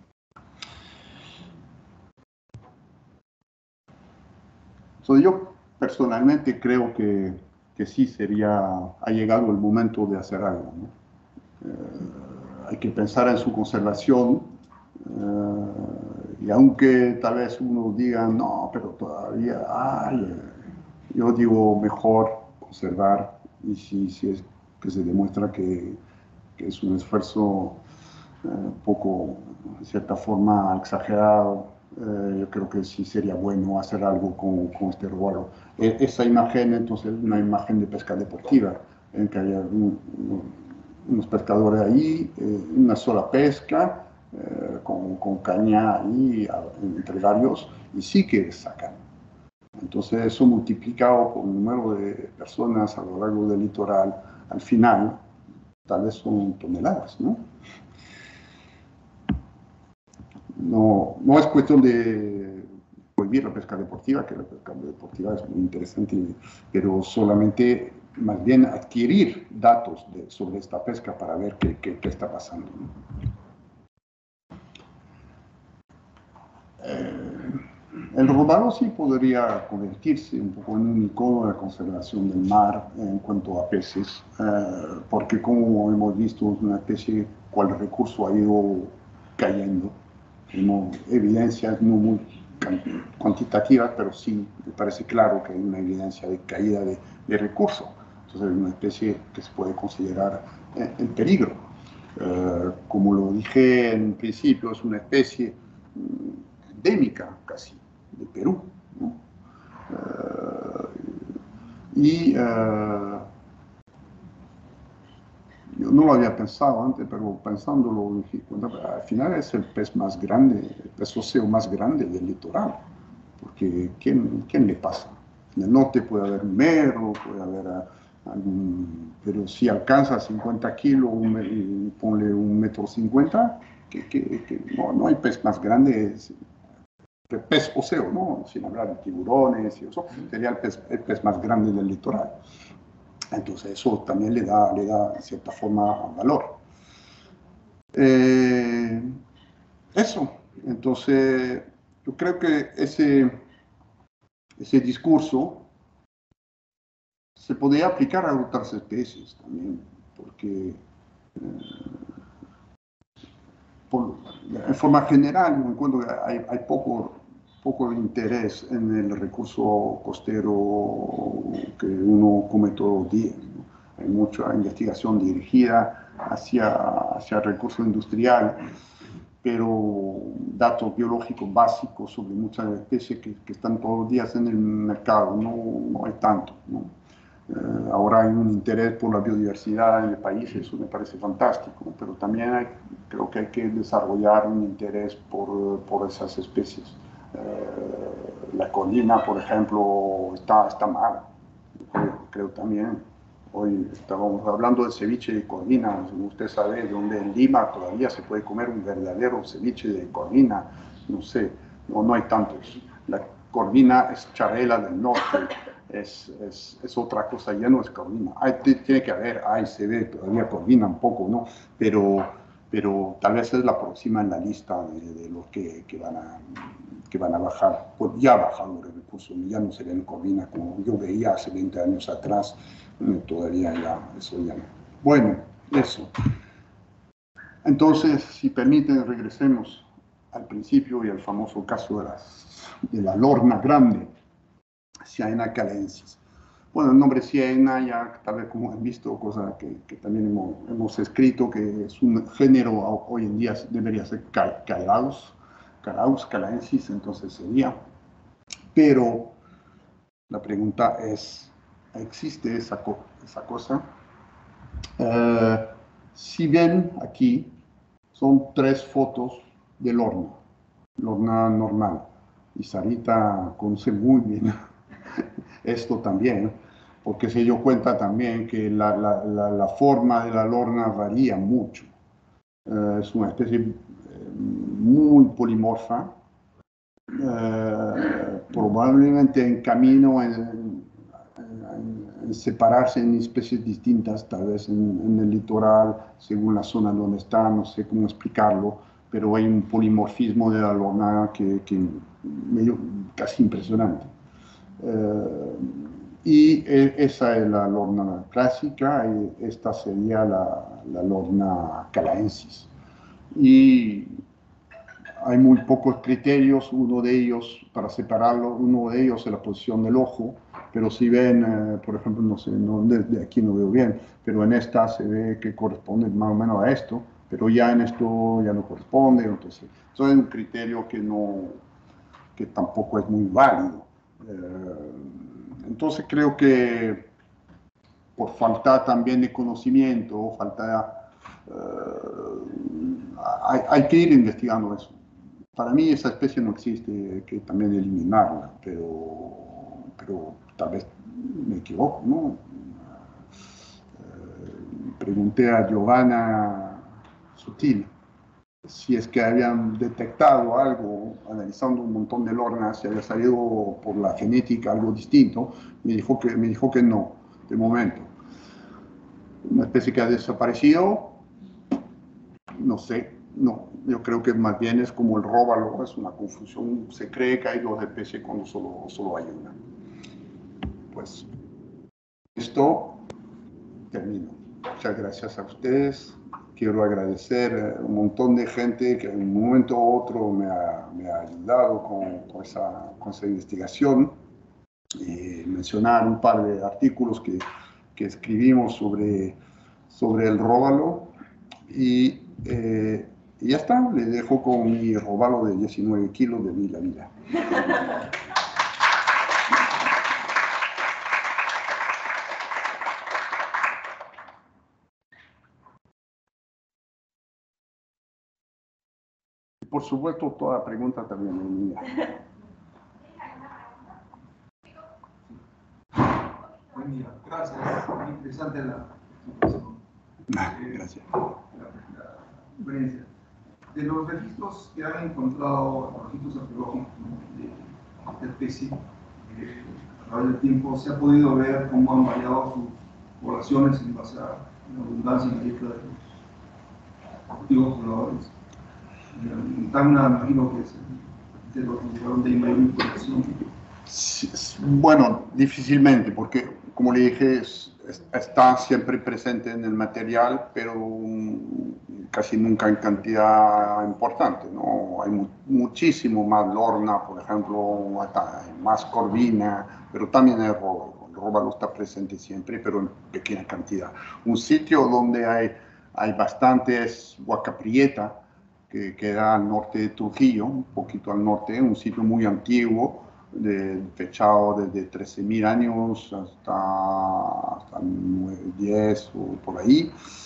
So, yo personalmente creo que, que sí sería, ha llegado el momento de hacer algo, ¿no? Eh, hay que pensar en su conservación, eh, y aunque tal vez uno diga, no, pero todavía hay, yo digo mejor conservar, y si, si es que se demuestra que, que es un esfuerzo un eh, poco, de cierta forma, exagerado, eh, yo creo que sí sería bueno hacer algo con, con este robalo. E, esa imagen, entonces, es una imagen de pesca deportiva, en que hay un, un, unos pescadores ahí, eh, una sola pesca, eh, con, con caña ahí, entre varios, y sí que sacan. Entonces, eso multiplicado por el número de personas a lo largo del litoral, al final, tal vez son toneladas, ¿no? No, no es cuestión de prohibir la pesca deportiva, que la pesca deportiva es muy interesante, pero solamente, más bien, adquirir datos de, sobre esta pesca para ver qué, qué, qué está pasando, ¿no? Eh, el robalo sí podría convertirse un poco en un icono de la conservación del mar en cuanto a peces, eh, porque como hemos visto, es una especie cual recurso ha ido cayendo. Tenemos evidencias no muy cuantitativas, pero sí me parece claro que hay una evidencia de caída de, de recursos. Entonces es una especie que se puede considerar en, en peligro. Eh, como lo dije en principio, es una especie endémica casi de Perú, ¿no? Uh, y uh, yo no lo había pensado antes, pero pensándolo, dije, bueno, al final es el pez más grande, el pez óseo más grande del litoral, porque ¿quién, quién le pasa? En el norte puede haber un merlo, puede haber algún, pero si alcanza cincuenta kilos y ponle un metro cincuenta, que, que, que no, no hay pez más grande. El pez óseo, ¿no? Sin hablar de tiburones y eso, sería el pez, el pez más grande del litoral. Entonces eso también le da, le da de cierta forma valor. Eh, eso, entonces yo creo que ese, ese discurso se podría aplicar a otras especies también, porque eh, por, en forma general yo encuentro que hay, hay poco poco interés en el recurso costero que uno come todos los días, ¿no? Hay mucha investigación dirigida hacia, hacia el recurso industrial, pero datos biológicos básicos sobre muchas especies que, que están todos los días en el mercado, no, no hay tanto, ¿no? Eh, ahora hay un interés por la biodiversidad en el país, eso me parece fantástico, pero también hay, creo que hay que desarrollar un interés por, por esas especies. Eh, la corvina, por ejemplo, está, está mal. Creo, creo también. Hoy estábamos hablando de ceviche de corvina. Usted sabe de dónde en Lima todavía se puede comer un verdadero ceviche de corvina. No sé, no, no hay tantos. La corvina es charela del norte, es, es, es otra cosa, ya no es corvina. Hay, tiene que haber, hay, se ve todavía corvina un poco, ¿no? Pero, pero tal vez es la próxima en la lista de, de los que, que van a que van a bajar, pues ya ha bajado el recurso, ya no se ven corvina como yo veía hace veinte años atrás, todavía ya, eso ya no. Bueno, eso. Entonces, si permiten, regresemos al principio y al famoso caso de, las, de la lorna grande, Ciaena calaensis. Bueno, el nombre Ciaena, ya tal vez como han visto, cosa que, que también hemos, hemos escrito, que es un género hoy en día debería ser Calaus, Calaus calaensis, entonces sería. Pero la pregunta es, ¿existe esa, co esa cosa? Eh, si ven aquí, son tres fotos de lorna, lorna normal. Y Sarita conoce muy bien esto también, porque se dio cuenta también que la, la, la, la forma de la lorna varía mucho. Eh, es una especie eh, muy polimorfa, eh, probablemente en camino en, en, separarse en especies distintas, tal vez en, en el litoral, según la zona donde está, no sé cómo explicarlo, pero hay un polimorfismo de la lorna que, que medio, casi impresionante. Eh, y esa es la lorna clásica, y esta sería la, la lorna calaensis. Y hay muy pocos criterios, uno de ellos, para separarlo, uno de ellos es la posición del ojo, pero si ven, eh, por ejemplo, no sé, no, desde aquí no veo bien, pero en esta se ve que corresponde más o menos a esto, pero ya en esto ya no corresponde, entonces, eso es un criterio que, no, que tampoco es muy válido. Eh, entonces creo que por falta también de conocimiento, falta, eh, hay, hay que ir investigando eso. Para mí esa especie no existe, hay que también eliminarla, pero, pero tal vez me equivoco, ¿no? Eh, pregunté a Giovanna Sutil si es que habían detectado algo, analizando un montón de lornas, si había salido por la genética algo distinto. Me dijo que, me dijo que no, de momento. Una especie que ha desaparecido, no sé. No, yo creo que más bien es como el róbalo, es una confusión. Se cree que hay dos especies cuando solo, solo hay una. Pues esto termino. Muchas gracias a ustedes. Quiero agradecer a un montón de gente que en un momento u otro me ha, me ha ayudado con, con, esa, con esa investigación. Y mencionar un par de artículos que, que escribimos sobre, sobre el róbalo. Y eh, Y ya está, le dejo con mi robalo de diecinueve kilos de Vila Vila. Por supuesto, toda pregunta también es mía. Buen día, gracias. Muy interesante la explicación. Gracias. La conferencia. De los registros que han encontrado, los registros arqueológicos de esta especie, eh, a través del tiempo se ha podido ver cómo han variado sus poblaciones en base a la abundancia y la dieta de los cultivos pobladores. En Tacna, me imagino que es de los lugares donde hay mayor población. Sí, bueno, difícilmente, porque como le dije, es, es, está siempre presente en el material, pero um, casi nunca en cantidad importante, ¿no? Hay mu muchísimo más lorna, por ejemplo, más corvina, pero también el róbalo. El róbalo está presente siempre, pero en pequeña cantidad. Un sitio donde hay, hay bastantes Huaca Prieta, que queda al norte de Trujillo, un poquito al norte, un sitio muy antiguo, de, fechado desde trece mil años hasta, hasta diez o por ahí.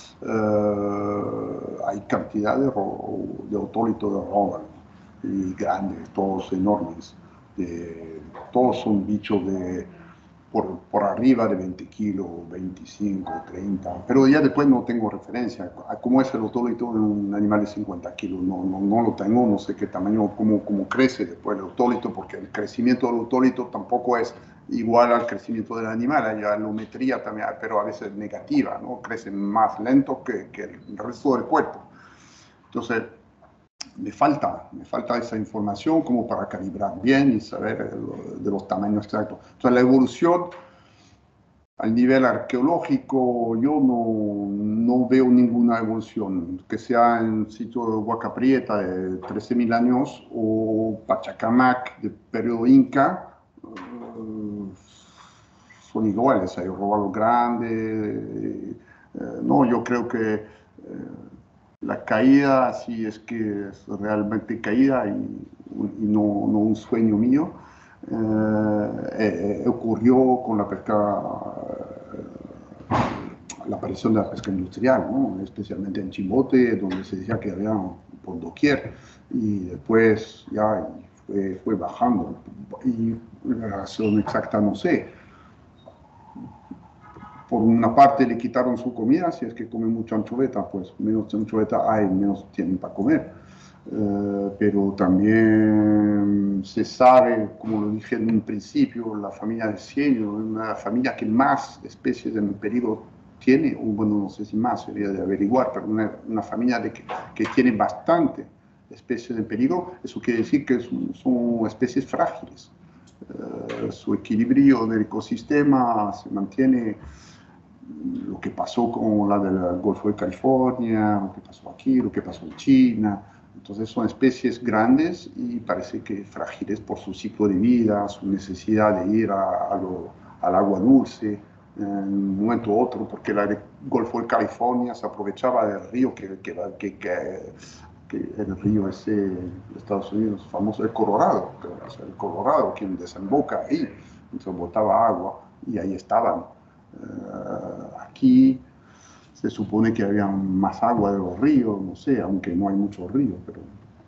Uh, hay cantidad de, de otólito de róbalo, y grandes, todos enormes. De, todos son bichos de por, por arriba de veinte kilos, veinticinco, treinta, pero ya después no tengo referencia a cómo es el otólito de un animal de cincuenta kilos, no, no, no lo tengo, no sé qué tamaño, cómo, cómo crece después el otólito, porque el crecimiento del otólito tampoco es igual al crecimiento del animal, hay alometría también, pero a veces negativa, ¿no? Crece más lento que, que el resto del cuerpo. Entonces, me falta, me falta esa información como para calibrar bien y saber de, de los tamaños exactos. Entonces, la evolución al nivel arqueológico, yo no, no veo ninguna evolución, que sea en sitio de Huaca Prieta de trece mil años o Pachacamac de periodo inca, uh, son iguales, hay róbalos grandes, eh, no, yo creo que eh, la caída, si es que es realmente caída y, y no, no un sueño mío, eh, eh, ocurrió con la pesca, eh, la aparición de la pesca industrial, ¿no? Especialmente en Chimbote, donde se decía que había por doquier, y después ya fue, fue bajando. Y la razón exacta no sé. Por una parte le quitaron su comida, si es que come mucha anchoveta, pues menos anchoveta hay, menos tienen para comer. eh, pero también se sabe, como lo dije en un principio, la familia de Cieno, una familia que más especies en peligro tiene, o bueno, no sé si más, sería de averiguar, pero una, una familia de que, que tiene bastante especies en peligro, eso quiere decir que son, son especies frágiles. Uh, su equilibrio del ecosistema se mantiene. Lo que pasó con la del Golfo de California, lo que pasó aquí, lo que pasó en China. Entonces son especies grandes y parece que frágiles por su ciclo de vida, su necesidad de ir a, a lo, al agua dulce en un momento u otro, porque el Golfo de California se aprovechaba del río que, que, que, que, que el río ese de Estados Unidos, famoso, el Colorado, o sea, el Colorado, quien desemboca ahí, entonces botaba agua y ahí estaban. Uh, aquí se supone que había más agua de los ríos, no sé, aunque no hay muchos ríos, pero...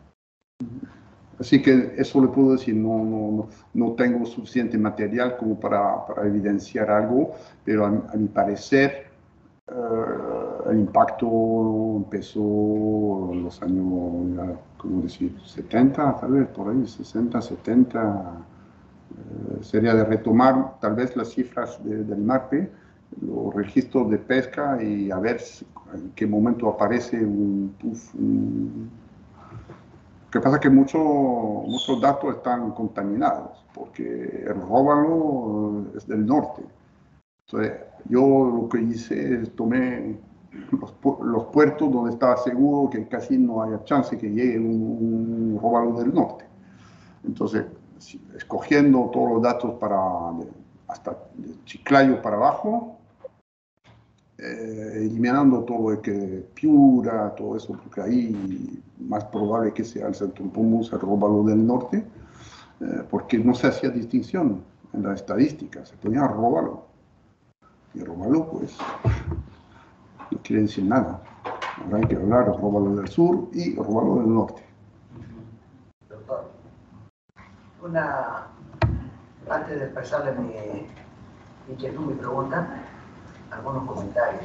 Así que eso le puedo decir, no, no, no tengo suficiente material como para, para evidenciar algo, pero a, a mi parecer uh, el impacto empezó en los años, ¿cómo decir?, setenta, tal vez, por ahí, sesenta, setenta. Uh, sería de retomar tal vez las cifras de, del MARPE, los registros de pesca y a ver en qué momento aparece un puff. Un... Lo que pasa es que mucho, muchos datos están contaminados, porque el róbalo es del norte. Entonces, yo lo que hice es tomé los, los puertos donde estaba seguro que casi no haya chance que llegue un, un róbalo del norte. Entonces, escogiendo todos los datos para, hasta de Chiclayo para abajo, eh, eliminando todo lo que Piura, todo eso, porque ahí más probable que sea el Centropomus, el róbalo del norte, eh, porque no se hacía distinción en la estadística, se ponía róbalo. Y róbalo, pues, no quiere decir nada. Ahora hay que hablar de róbalo del sur y róbalo del norte. Doctor, una, antes de expresarle mi inquietud, mi pregunta, algunos comentarios.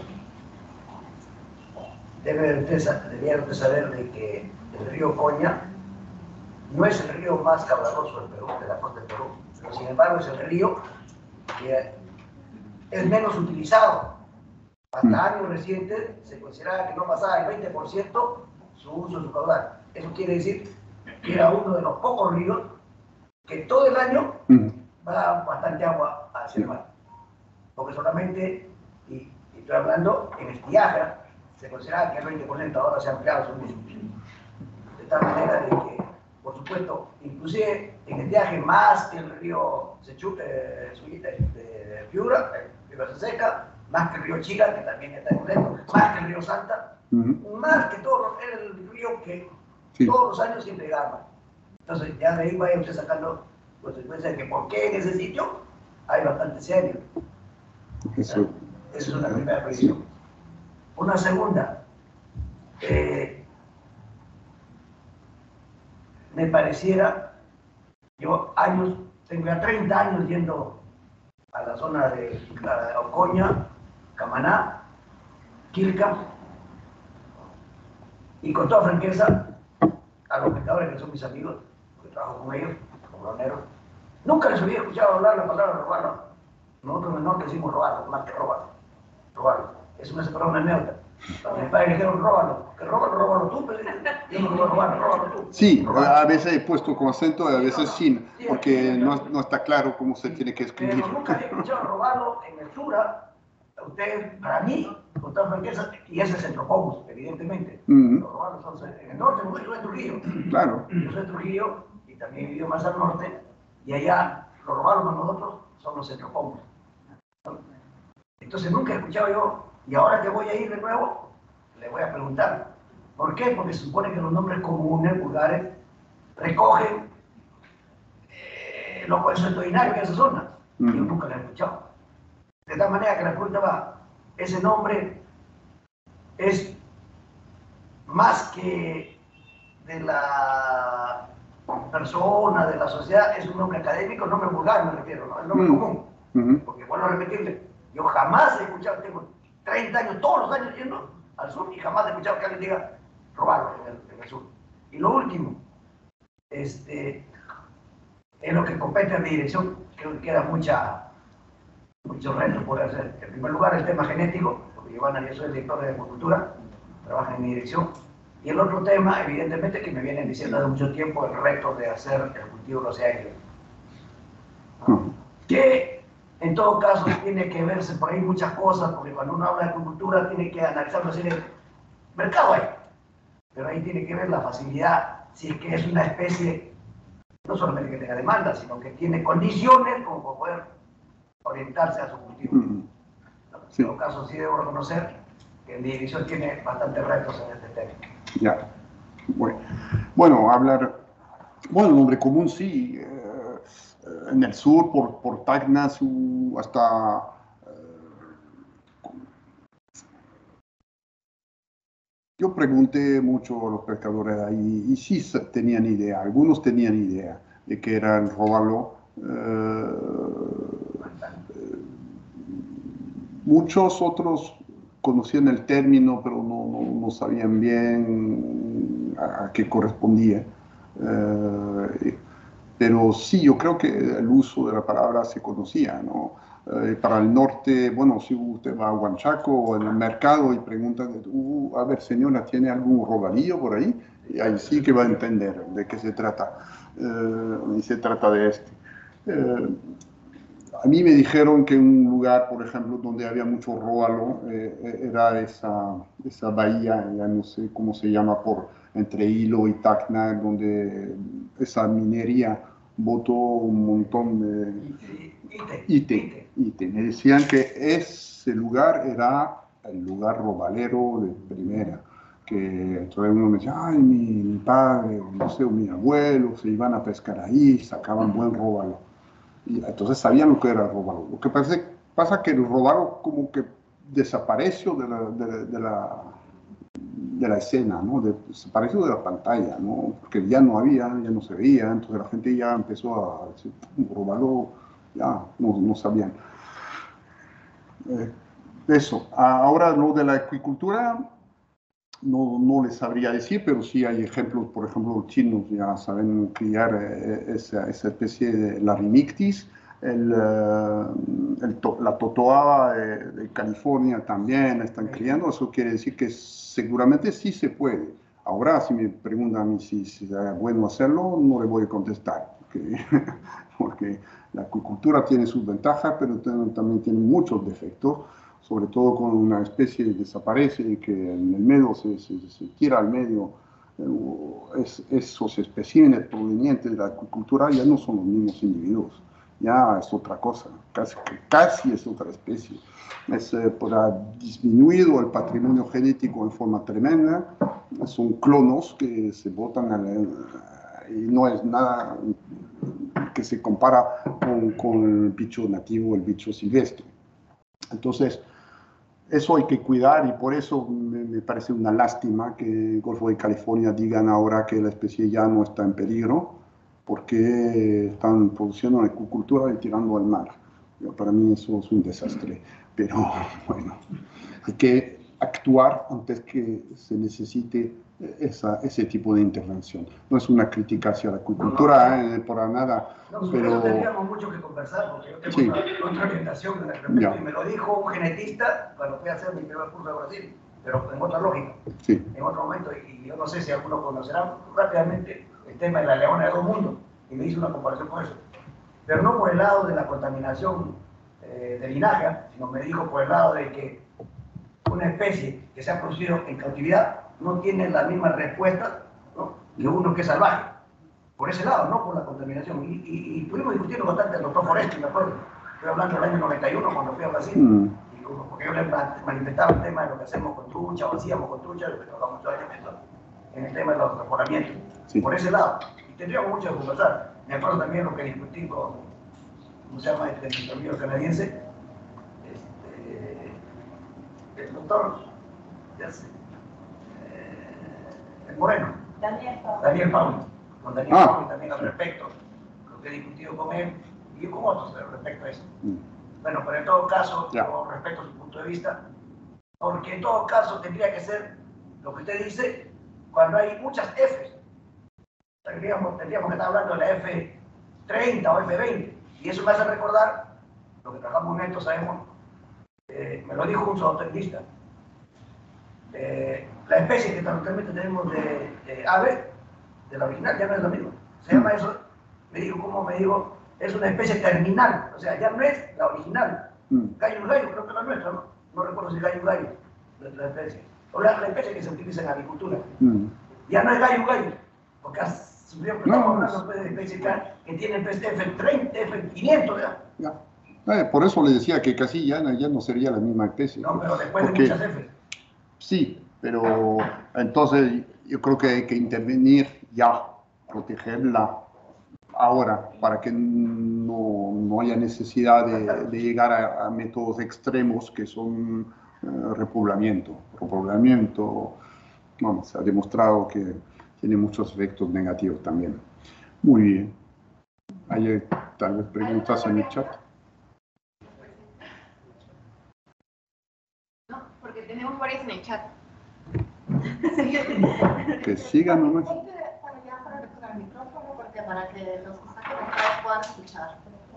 Debe usted, debería usted saber de que el río Coña no es el río más caudaloso del Perú, de la costa del Perú, pero sin embargo es el río que es menos utilizado. Hasta mm. años recientes se consideraba que no pasaba el veinte por ciento su uso de su caudal. Eso quiere decir que era uno de los pocos ríos que todo el año mm. va bastante agua hacia el mar. Porque solamente, y, y estoy hablando en estiaje, se consideraba que el veinte por ciento ahora se ha ampliado su uso. De tal manera de que, por supuesto, inclusive en estiaje más que el río Sechú, eh, de Piura, el río Seca, más que el río Chiga, que también está completo, más que el río Santa, uh-huh. más que todo el río que sí. todos los años siempre gana. Entonces, ya de ahí vaya usted sacando consecuencias de que por qué en ese sitio hay bastante serio. Eso, Esa es una primera previsión. Sí. Una segunda, eh, me pareciera, yo años, tengo ya treinta años yendo a la zona de la Ocoña, Camaná, Quilca, y con toda franqueza, a los pescadores que son mis amigos, que trabajo con ellos, como roneros, nunca les había escuchado hablar la palabra robarlo. Nosotros en el norte decimos robarlo, más que robarlo. Robarlo. Es una palabra neutra. A mi padre le dijeron róbalo. Que róbalo, róbalo tú, pero yo no lo voy a robar, róbalo tú. Sí, róbalo. A veces he puesto con acento y a veces sí, no, sin, sí, porque sí, no, no está claro cómo se tiene que escribir. Pero nunca he escuchado robarlo en el Sura. Usted, para mí, con toda franqueza, y ese es Centropomus, evidentemente. Uh-huh. Los robalos son en el norte, yo soy de Trujillo. Claro. Yo soy de Trujillo y también he vivido más al norte, y allá los robalos para nosotros son los Centropomus. Entonces nunca he escuchado yo, y ahora que voy a ir de nuevo, le voy a preguntar. ¿Por qué? Porque se supone que los nombres comunes, vulgares, recogen eh, lo consuetudinario de esa zona. Uh-huh. Yo nunca lo he escuchado. De tal manera que la pregunta va, ese nombre es más que de la persona, de la sociedad, es un nombre académico, un nombre vulgar me refiero, ¿no? El nombre uh-huh. común. Uh-huh. Porque vuelvo a repetirle, yo jamás he escuchado, tengo treinta años, todos los años yendo al sur, y jamás he escuchado que alguien diga robarlo en el, en el sur. Y lo último, este, en lo que compete a mi dirección, creo que queda mucha, mucho reto por hacer. En primer lugar, el tema genético, porque Giovanna, yo soy el director de agricultura, trabaja en mi dirección. Y el otro tema, evidentemente, que me vienen diciendo hace mucho tiempo, el reto de hacer el cultivo groceario. Que en todo caso tiene que verse por ahí muchas cosas, porque cuando uno habla de agricultura tiene que analizar una serie de mercado ahí. Pero ahí tiene que ver la facilidad, si es que es una especie, no solamente que tenga demanda, sino que tiene condiciones como para poder orientarse a su cultivo. Mm. Sí. En todo caso, sí debo reconocer que mi dirección tiene bastantes retos en este tema. Ya. Bueno, bueno, hablar, bueno, el nombre común sí, eh, en el sur, por, por Tacna, su, hasta eh, yo pregunté mucho a los pescadores ahí y sí tenían idea, algunos tenían idea de que era el róbalo. Eh, muchos otros conocían el término, pero no, no, no sabían bien a, a qué correspondía. Eh, pero sí, yo creo que el uso de la palabra se conocía, ¿no? Eh, para el norte, bueno, si usted va a Huanchaco o en el mercado y pregunta, uh, a ver, señora, ¿tiene algún robalillo por ahí? Y ahí sí que va a entender de qué se trata. Eh, y se trata de este. Eh, a mí me dijeron que un lugar, por ejemplo, donde había mucho róbalo, eh, era esa, esa bahía, ya no sé cómo se llama, por entre Hilo y Tacna, donde esa minería botó un montón de... Ite. Ite. Ite. Me decían que ese lugar era el lugar robalero de primera. Que entonces uno me decía, ay, mi, mi padre, o no sé, o mi abuelo, se iban a pescar ahí, sacaban buen róbalo. Y entonces sabían lo que era el róbalo. Lo que pasa, pasa que el róbalo como que desapareció de la, de, de la, de la escena, ¿no? De, desapareció de la pantalla, ¿no? Porque ya no había, ya no se veía, entonces la gente ya empezó a decir, róbalo, ya no, no sabían. Eh, eso. Ahora lo de la acuicultura, no, no les sabría decir, pero sí hay ejemplos, por ejemplo, los chinos ya saben criar eh, esa, esa especie de larimictis, el, el to, la totoaba de, de California también están criando, eso quiere decir que seguramente sí se puede. Ahora, si me preguntan a mí si, si es bueno hacerlo, no le voy a contestar, porque, porque la acuicultura tiene sus ventajas, pero también tiene muchos defectos, sobre todo cuando una especie desaparece y que en el medio se, se, se tira al medio, eh, es, esos especímenes provenientes de la acuicultura ya no son los mismos individuos, ya es otra cosa, casi, casi es otra especie. Es, eh, pues, ha disminuido el patrimonio genético en forma tremenda, son clonos que se botan a la, y no es nada que se compara con, con el bicho nativo, el bicho silvestre. Entonces, eso hay que cuidar y por eso me, me parece una lástima que el Golfo de California digan ahora que la especie ya no está en peligro porque están produciendo la acuicultura y tirando al mar. Yo, para mí eso es un desastre, pero bueno, hay que actuar antes que se necesite esa, ese tipo de intervención. No es una crítica hacia la acuicultura, no, no. Eh, por nada, no, pero... tendríamos mucho que conversar, porque yo tengo sí. otra, otra orientación en el respecto, y me lo dijo un genetista cuando fui a hacer mi primer curso de Brasil, pero en otra lógica, sí. en otro momento, y yo no sé si alguno conocerá rápidamente el tema de la leona de dos mundos, y me hizo una comparación con eso, pero no por el lado de la contaminación eh, de linaje, sino me dijo por el lado de que una especie que se ha producido en cautividad no tiene la misma respuesta, ¿no?, que uno que es salvaje. Por ese lado, no por la contaminación. Y, y, y estuvimos discutiendo bastante el doctor Foresti, me acuerdo. Estoy hablando del año noventa y uno cuando fui a Brasil. Mm. Y como, porque yo le manifestaba el tema de lo que hacemos con trucha o hacíamos con trucha, lo que trabajamos todo el en el tema de los reforamientos. Sí. Por ese lado. Y tendríamos mucho que conversar. Me acuerdo también lo que discutí con, ¿cómo se llama este amigo canadiense? Este, el doctor, ya sé, eh, el Moreno. Daniel Paulo. Daniel Paulo. Con Daniel ah. Paulo también al respecto, lo que he discutido con él y con otros respecto a eso. Mm. Bueno, pero en todo caso, yeah. yo respeto su punto de vista, porque en todo caso tendría que ser lo que usted dice cuando hay muchas Fs. Tendríamos, tendríamos que estar hablando de la F treinta o F veinte. Y eso me hace recordar, lo que trabajamos en esto, sabemos, eh, me lo dijo un zootecnista, eh, la especie que actualmente tenemos de, de ave, de la original, ya no es lo mismo. Se llama eso, me dijo, ¿cómo me dijo? Es una especie terminal, o sea, ya no es la original. Gallo gallo, creo que es la nuestra, ¿no? No recuerdo si gallo gallo, nuestra especie. O la, la especie que se utiliza en agricultura. Mm. Ya no es gallo gallo, porque sufrió que estamos hablando de especies que tienen F treinta, F quinientos, ¿ya? Ya. Eh, por eso le decía que casi ya, ya no sería la misma especie. No, pero después porque, de muchas F. Sí, pero entonces yo creo que hay que intervenir ya, protegerla ahora, para que no, no haya necesidad de, de llegar a, a métodos extremos que son eh, repoblamiento. Repoblamiento, bueno, se ha demostrado que tiene muchos efectos negativos también. Muy bien. ¿Hay tal vez preguntas en el chat? No, porque tenemos varias en el chat. Que sigan nomás. El micrófono porque para que los que están conectados puedan escuchar.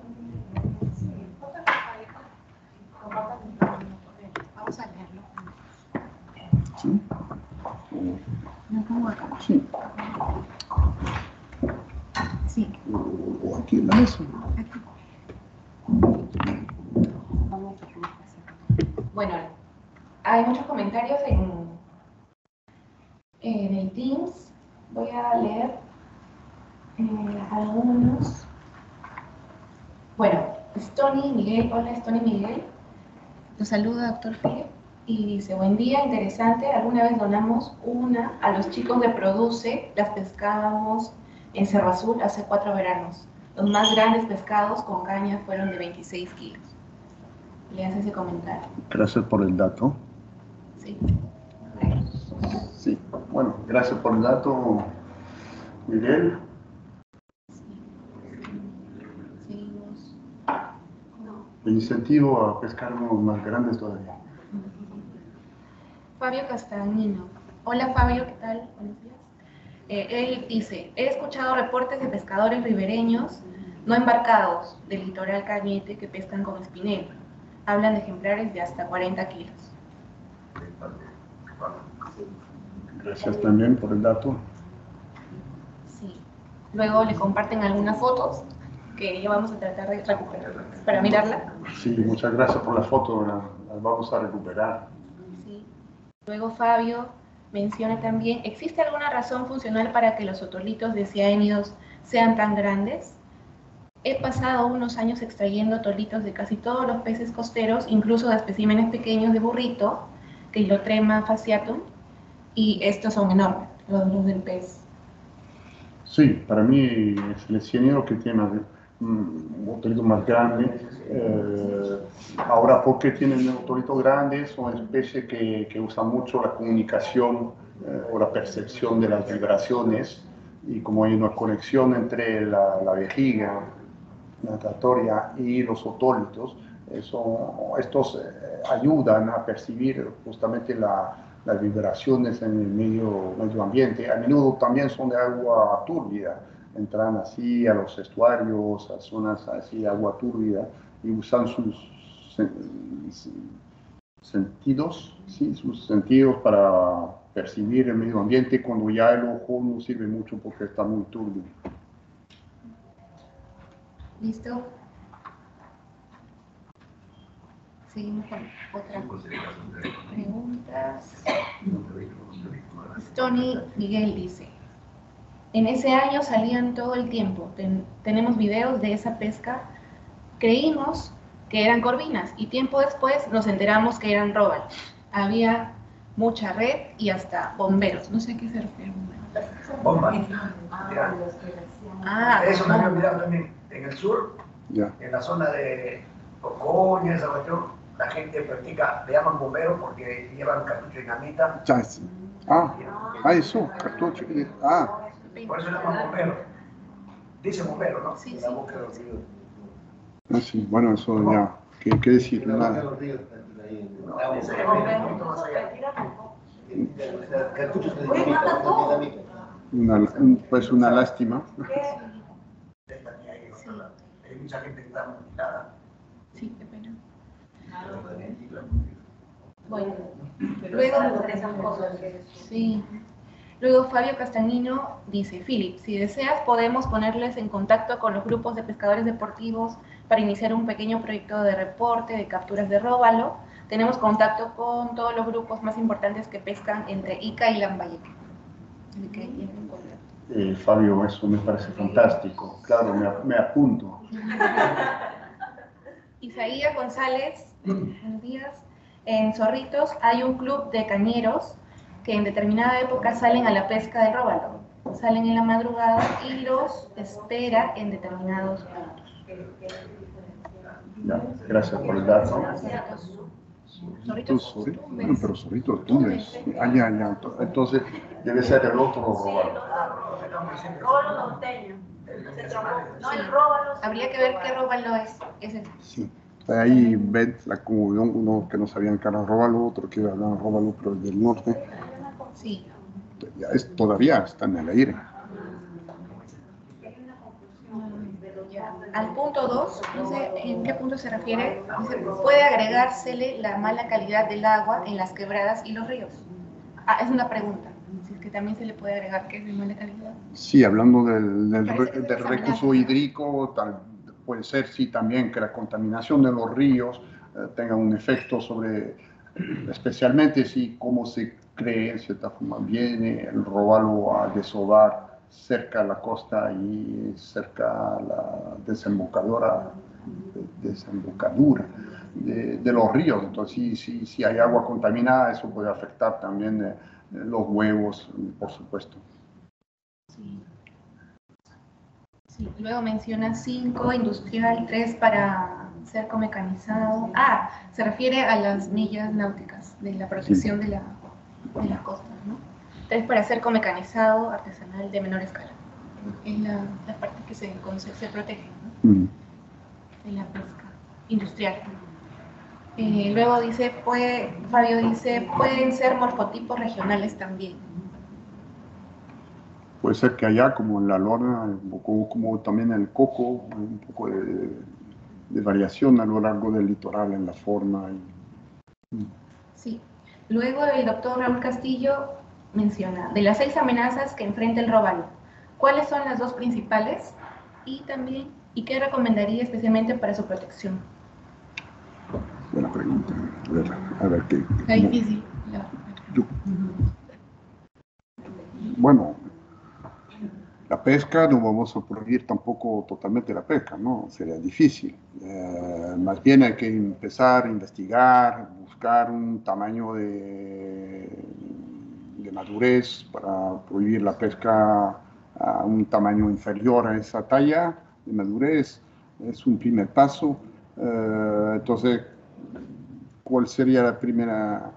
Vamos a leerlo. ¿Sí? Lo pongo acá. Sí. Sí. O aquí en la mesa. Bueno, hay muchos comentarios en, en el Teams. Voy a leer Eh, algunos. Bueno, Stony Miguel, hola Stony Miguel, los saluda doctor Philip y dice, buen día, interesante, alguna vez donamos una a los chicos de Produce, las pescábamos en Cerro Azul hace cuatro veranos. Los más grandes pescados con caña fueron de veintiséis kilos. Le hace ese comentario. Gracias por el dato. Sí. Sí, bueno, gracias por el dato, Miguel. El incentivo a pescar unos más grandes todavía. Fabio Castagnino. Hola Fabio, ¿qué tal? Buenos días. Eh, él dice, he escuchado reportes de pescadores ribereños no embarcados del litoral Cañete que pescan con espinel. Hablan de ejemplares de hasta cuarenta kilos. Gracias también por el dato. Sí. Luego le comparten algunas fotos que ya vamos a tratar de recuperar para mirarla. Sí, muchas gracias por la foto, las la vamos a recuperar. Sí. Luego Fabio menciona también, ¿existe alguna razón funcional para que los otolitos de ciánidos sean tan grandes? He pasado unos años extrayendo otolitos de casi todos los peces costeros, incluso de especímenes pequeños de burrito, Keilotrema fasciatum, y estos son enormes, los, los del pez. Sí, para mí es el ciánido que tiene más, un otolito más grande. Eh, ahora, ¿por qué tienen otolitos grandes? Son especies que, que usan mucho la comunicación eh, o la percepción de las vibraciones, y como hay una conexión entre la, la vejiga natatoria y los otólitos, eso, estos eh, ayudan a percibir justamente la, las vibraciones en el medio, medio ambiente. A menudo también son de agua turbia, entran así a los estuarios, a zonas así de agua turbia, y usan sus sen sentidos, ¿sí? sus sentidos para percibir el medio ambiente cuando ya el ojo no sirve mucho porque está muy turbio. ¿Listo? Seguimos con otra preguntas. Tony Miguel dice, en ese año salían todo el tiempo, Ten, tenemos videos de esa pesca, creímos que eran corvinas y tiempo después nos enteramos que eran robal. Había mucha red y hasta bomberos, no sé a qué se refiere bomberos. Bomba. Ah, eso me había olvidado también. En el sur, yeah. en la zona de Ocoña, esa cuestión, la gente practica, le llaman bomberos porque llevan cartucho de dinamita. Ah, ah, eso, cartucho. Ah. Por eso le llaman bomberos. Dice bombero, ¿no? Sí, la sí. boca de los ríos. Ah, sí, bueno, eso ya, ¿qué, qué decir? Nada. Cartuchos de dinamita. Una, un, pues una lástima. Hay mucha gente que está mutilada. Sí, qué pena. Bueno, luego, sí. Luego Fabio Castagnino dice, Philip, si deseas podemos ponerles en contacto con los grupos de pescadores deportivos para iniciar un pequeño proyecto de reporte de capturas de róbalo. Tenemos contacto con todos los grupos más importantes que pescan entre Ica y Lambayeque. Eh, Fabio, eso me parece fantástico. Claro, me, me apunto. Isaías González, buenos días. En Zorritos hay un club de cañeros que en determinada época salen a la pesca del róbalo. Salen en la madrugada y los espera en determinados puntos. Ya, gracias por el dato. Zorritos, Zorritos, bueno, pero Zorritos, Tumbes. Ah, ya, ya. Entonces, debe ser el otro róbalo. Róbalo norteño. No, el róbalo. Habría que ver qué róbalo es. Ese. Sí. Ahí ven la comunión, uno que no sabían que era róbalo, otro que era róbalo, pero del norte. Sí. Ya es, todavía está en el aire. Al punto dos, no sé en qué punto se refiere, dice, puede agregársele la mala calidad del agua en las quebradas y los ríos. Ah, es una pregunta, si es que también se le puede agregar que es de mala calidad. Sí, hablando del, del, Parece que del es recurso examinado. hídrico, tal, puede ser sí también que la contaminación de los ríos eh, tenga un efecto sobre, especialmente si como se cree, en cierta forma, viene el róbalo a desovar cerca a la costa y cerca a la desembocadura, desembocadura de, de los ríos. Entonces, si, si, si hay agua contaminada, eso puede afectar también eh, los huevos, por supuesto. Sí. Sí. Luego menciona cinco, industrial, tres para cerco mecanizado. Ah, se refiere a las millas náuticas de la protección de, la, de las costas, ¿no? tres para cerco mecanizado, artesanal, de menor escala. Es la, la parte que se, se protege, ¿no? Mm. De la pesca industrial. Eh, luego dice, puede, Fabio dice, pueden ser morfotipos regionales también. Puede ser que allá, como en la lona, un poco, como también en el coco, hay un poco de, de variación a lo largo del litoral en la forma. Y... Sí. Luego el doctor Raúl Castillo menciona, de las seis amenazas que enfrenta el róbalo, ¿cuáles son las dos principales? Y también, ¿y qué recomendaría especialmente para su protección? Buena pregunta. A ver, a ver qué. Está difícil. Yo, bueno, la pesca no vamos a prohibir tampoco totalmente la pesca, ¿no? Sería difícil. Eh, más bien hay que empezar a investigar, buscar un tamaño de, de madurez para prohibir la pesca a un tamaño inferior a esa talla de madurez. Es un primer paso. Eh, entonces, ¿cuál sería la primera?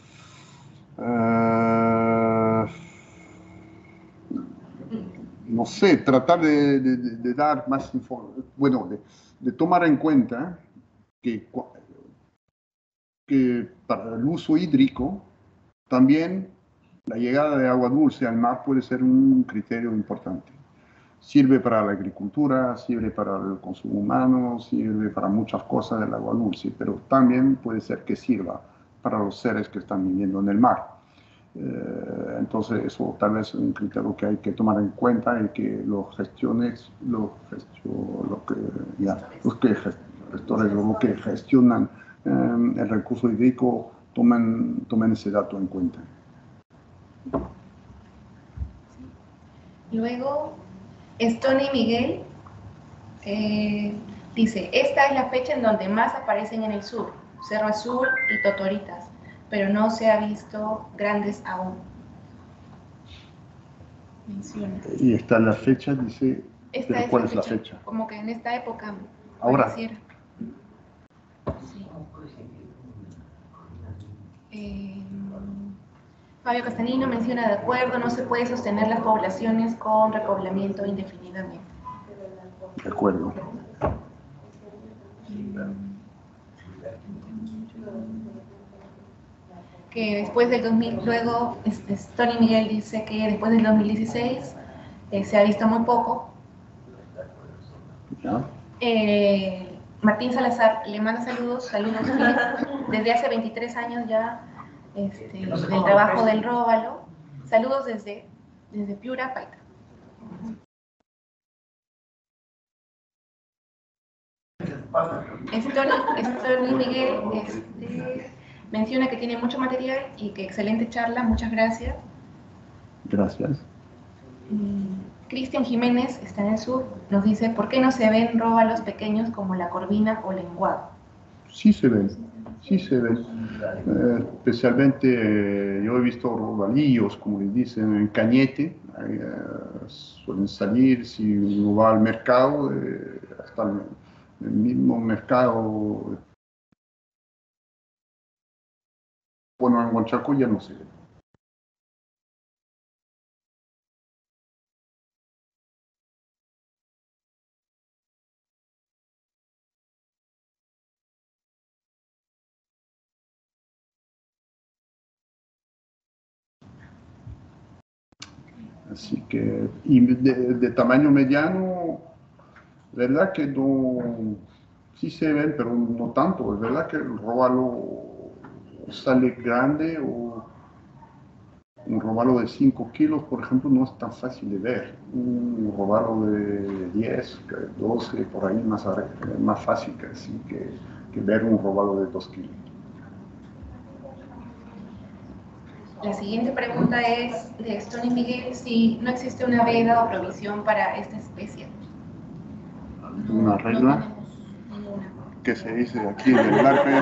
Uh, no sé, tratar de, de, de dar más información, bueno, de, de tomar en cuenta que, que para el uso hídrico también la llegada de agua dulce al mar puede ser un criterio importante. Sirve para la agricultura, sirve para el consumo humano, sirve para muchas cosas del agua dulce, pero también puede ser que sirva para los seres que están viviendo en el mar. Eh, entonces eso tal vez es un criterio que hay que tomar en cuenta y que los gestiones, los, gestio, lo que, ya, los que gestores o los que gestionan eh, el recurso hídrico tomen, tomen ese dato en cuenta. Luego, Stony Miguel eh, dice, esta es la fecha en donde más aparecen en el sur, Cerro Azul y Totoritas, pero no se ha visto grandes aún. Menciona. Y está la fecha, dice, esta pero es ¿cuál la es la fecha? fecha? Como que en esta época ahora. Pareciera. Sí. Eh, Fabio Castanino menciona, de acuerdo, no se puede sostener las poblaciones con repoblamiento indefinidamente. De acuerdo. que después del dos mil, luego este, Tony Miguel dice que después del dos mil dieciséis eh, se ha visto muy poco. ¿Ya? Eh, Martín Salazar le manda saludos, saludos desde hace veintitrés años ya este, del trabajo del róbalo. Saludos desde, desde Piura, Paita. Es Tony, es Tony Miguel, este, menciona que tiene mucho material y que excelente charla, muchas gracias. Gracias. Cristian Jiménez, está en el sur, nos dice, ¿por qué no se ven róbalos pequeños como la corvina o lenguado? Sí se ven, sí se ven. Eh, especialmente eh, yo he visto robalillos, como les dicen, en Cañete. Eh, suelen salir, si uno va al mercado, eh, hasta el, el mismo mercado. Bueno, en Huanchaco ya no se ve. Así que, y de, de tamaño mediano, verdad que no, sí se ven, pero no tanto. Es verdad que el róbalo sale grande o un robalo de cinco kilos, por ejemplo, no es tan fácil de ver. Un robalo de diez, doce, por ahí más, más fácil que, que, que ver un robalo de dos kilos. La siguiente pregunta es de Tony Miguel, si no existe una veda o provisión para esta especie. Una regla no ninguna. Que se dice aquí en el Larpe.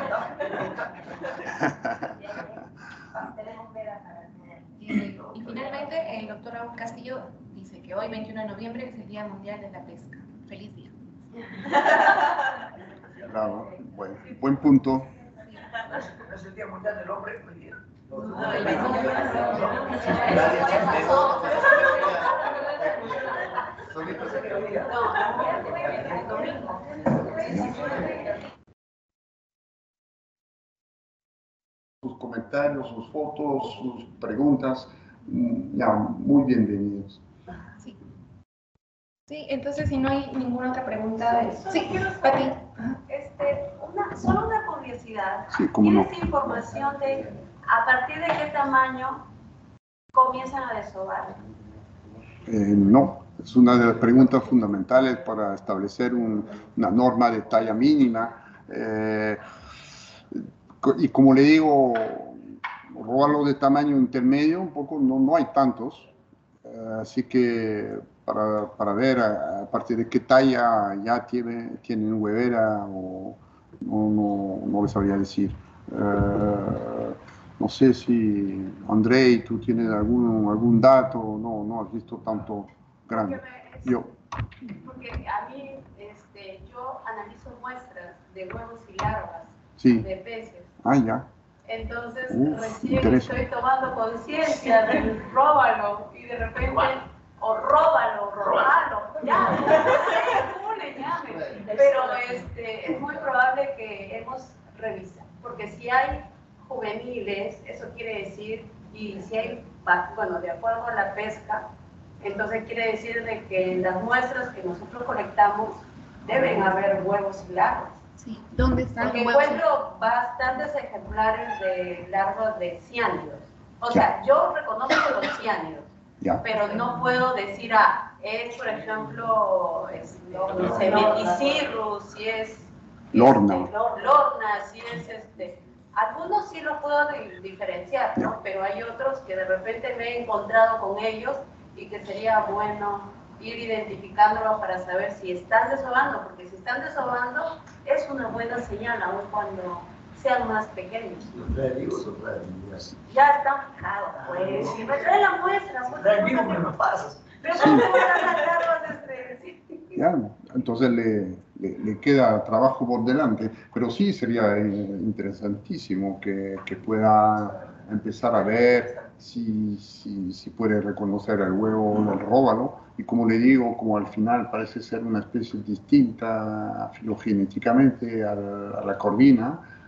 Y, y finalmente, el doctor Raúl Castillo dice que hoy, veintiuno de noviembre, es el Día Mundial de la Pesca. Feliz día. Claro, buen, buen punto. No es el Día Mundial del Hombre, muy bien. No, el veintiuno de Sus comentarios, sus fotos, sus preguntas, ya, muy bienvenidos. Sí. Sí, entonces si no hay ninguna otra pregunta, sí, Pati. Este, una, solo una curiosidad. Sí, cómo no. ¿Tienes información de a partir de qué tamaño comienzan a desovar? Eh, no, es una de las preguntas fundamentales para establecer un, una norma de talla mínima. Eh, y como le digo, róbalos de tamaño intermedio, un poco, no, no hay tantos. Eh, así que para, para ver a, a partir de qué talla ya tiene, tienen huevera, o no, no, no les sabría decir. Eh, no sé si, Andrei, tú tienes algún, algún dato, no, no has visto tanto grande. Yo. Porque a mí, este, yo analizo muestras de huevos y larvas Sí. de peces. Ah, ya. Entonces, Uf, recién estoy tomando conciencia del róbalo y de repente, o róbalo, robalo, ya, no sé cómo le llamen, pero este, es muy probable que hemos revisado, porque si hay juveniles, eso quiere decir, y si hay, bueno, de acuerdo a la pesca, entonces quiere decir de que en las muestras que nosotros colectamos deben haber huevos y larvas. Sí, ¿dónde están Porque los huevos? encuentro bastantes ejemplares de larvas de ciánidos. O sea, yo reconozco los ciánidos, Ya. pero no puedo decir, ah, es, por ejemplo, es, no sé, Meticirrus, si es... Lorna. Este, Lorna, si es este... Algunos sí los puedo di diferenciar, ¿no? Ya. Pero hay otros que de repente me he encontrado con ellos y que sería bueno ir identificándolos para saber si están desovando, porque si están desovando es una buena señal, aun cuando sean más pequeños. ¿Los trae vivos o trae vivos? Ya están fijados, pues. Si me trae la muestra, Si trae vivos, me lo pasas. pero ¿cómo van a sacarlos este? Sí. Ya, entonces le, le, le queda trabajo por delante, pero sí sería eh, interesantísimo que, que pueda empezar a ver si, si, si puede reconocer el huevo del róbalo, y como le digo, como al final parece ser una especie distinta filogenéticamente a, a la corvina,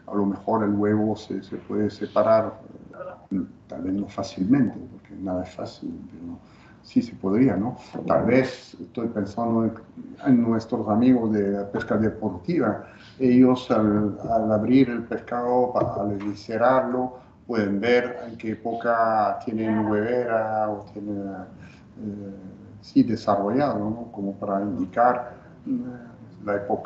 a lo mejor el huevo se, se puede separar, tal vez no fácilmente, porque nada es fácil, pero sí se podría, ¿no? Tal vez estoy pensando en, en nuestros amigos de pesca deportiva. Ellos al, al abrir el pescado, para eviscerarlo, pueden ver en qué época tienen huevera o tienen, eh, sí, desarrollado, ¿no? Como para indicar eh, la época.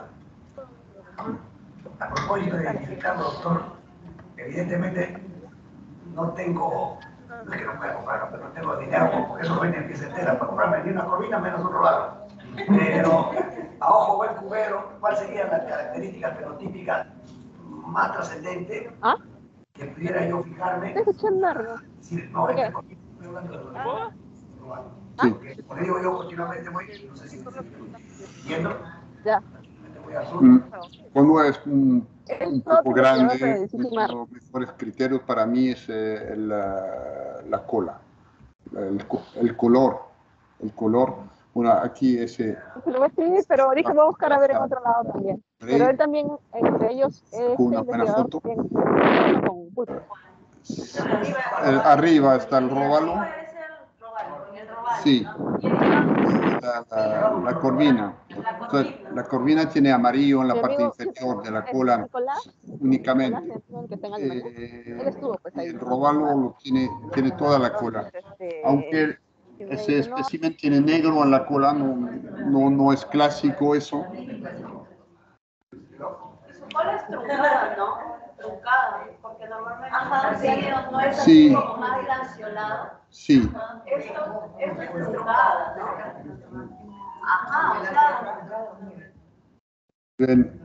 A propósito de identificarlo, doctor, evidentemente no tengo, no es que no pueda comprarlo, pero no tengo dinero porque eso vende en pieza entera para comprarme ni una corvina menos un robalo. Pero a ojo buen cubero, ¿cuál sería la característica fenotípica más trascendente ¿Ah? que pudiera yo fijarme? Te escuchan largo. Si, no, ¿Por qué? estoy hablando de los ¿Ah? Sí. porque, como digo yo, continuamente voy, no sé si me estoy viendo, Ya. voy al sur. Mm. Cuando es un, un No, poco que me quedó grande, para difícil. los mejores criterios para mí es eh, la, la cola, el, co- el color, el color. Bueno, aquí ese Se lo voy a escribir, pero dije voy a buscar a ver en otro lado también. Pero él también, entre ellos, este con una buena investigador foto. tiene con pulpo. Eh, arriba está el róbalo, Arriba es el robalo, el robalo. sí, Y el la, la- la corvina. Entonces, la corvina tiene amarillo en la Mi parte amigo, inferior de la este, cola Nicolás, únicamente. Nicolás, el que está en Alemania, Eh, él estuvo pues y ahí. el robalo lo tiene, tiene toda la cola. Este, Aunque y me ese dice, no, espécimen tiene negro en la cola, no, no, no es clásico eso. Y su cola es truncada, ¿no? Truncada, porque normalmente Ajá, el sí. cielo no es Sí. así como más lanceolado. Sí, Esto, esto es truncada, ¿no? Ajá, claro. ven.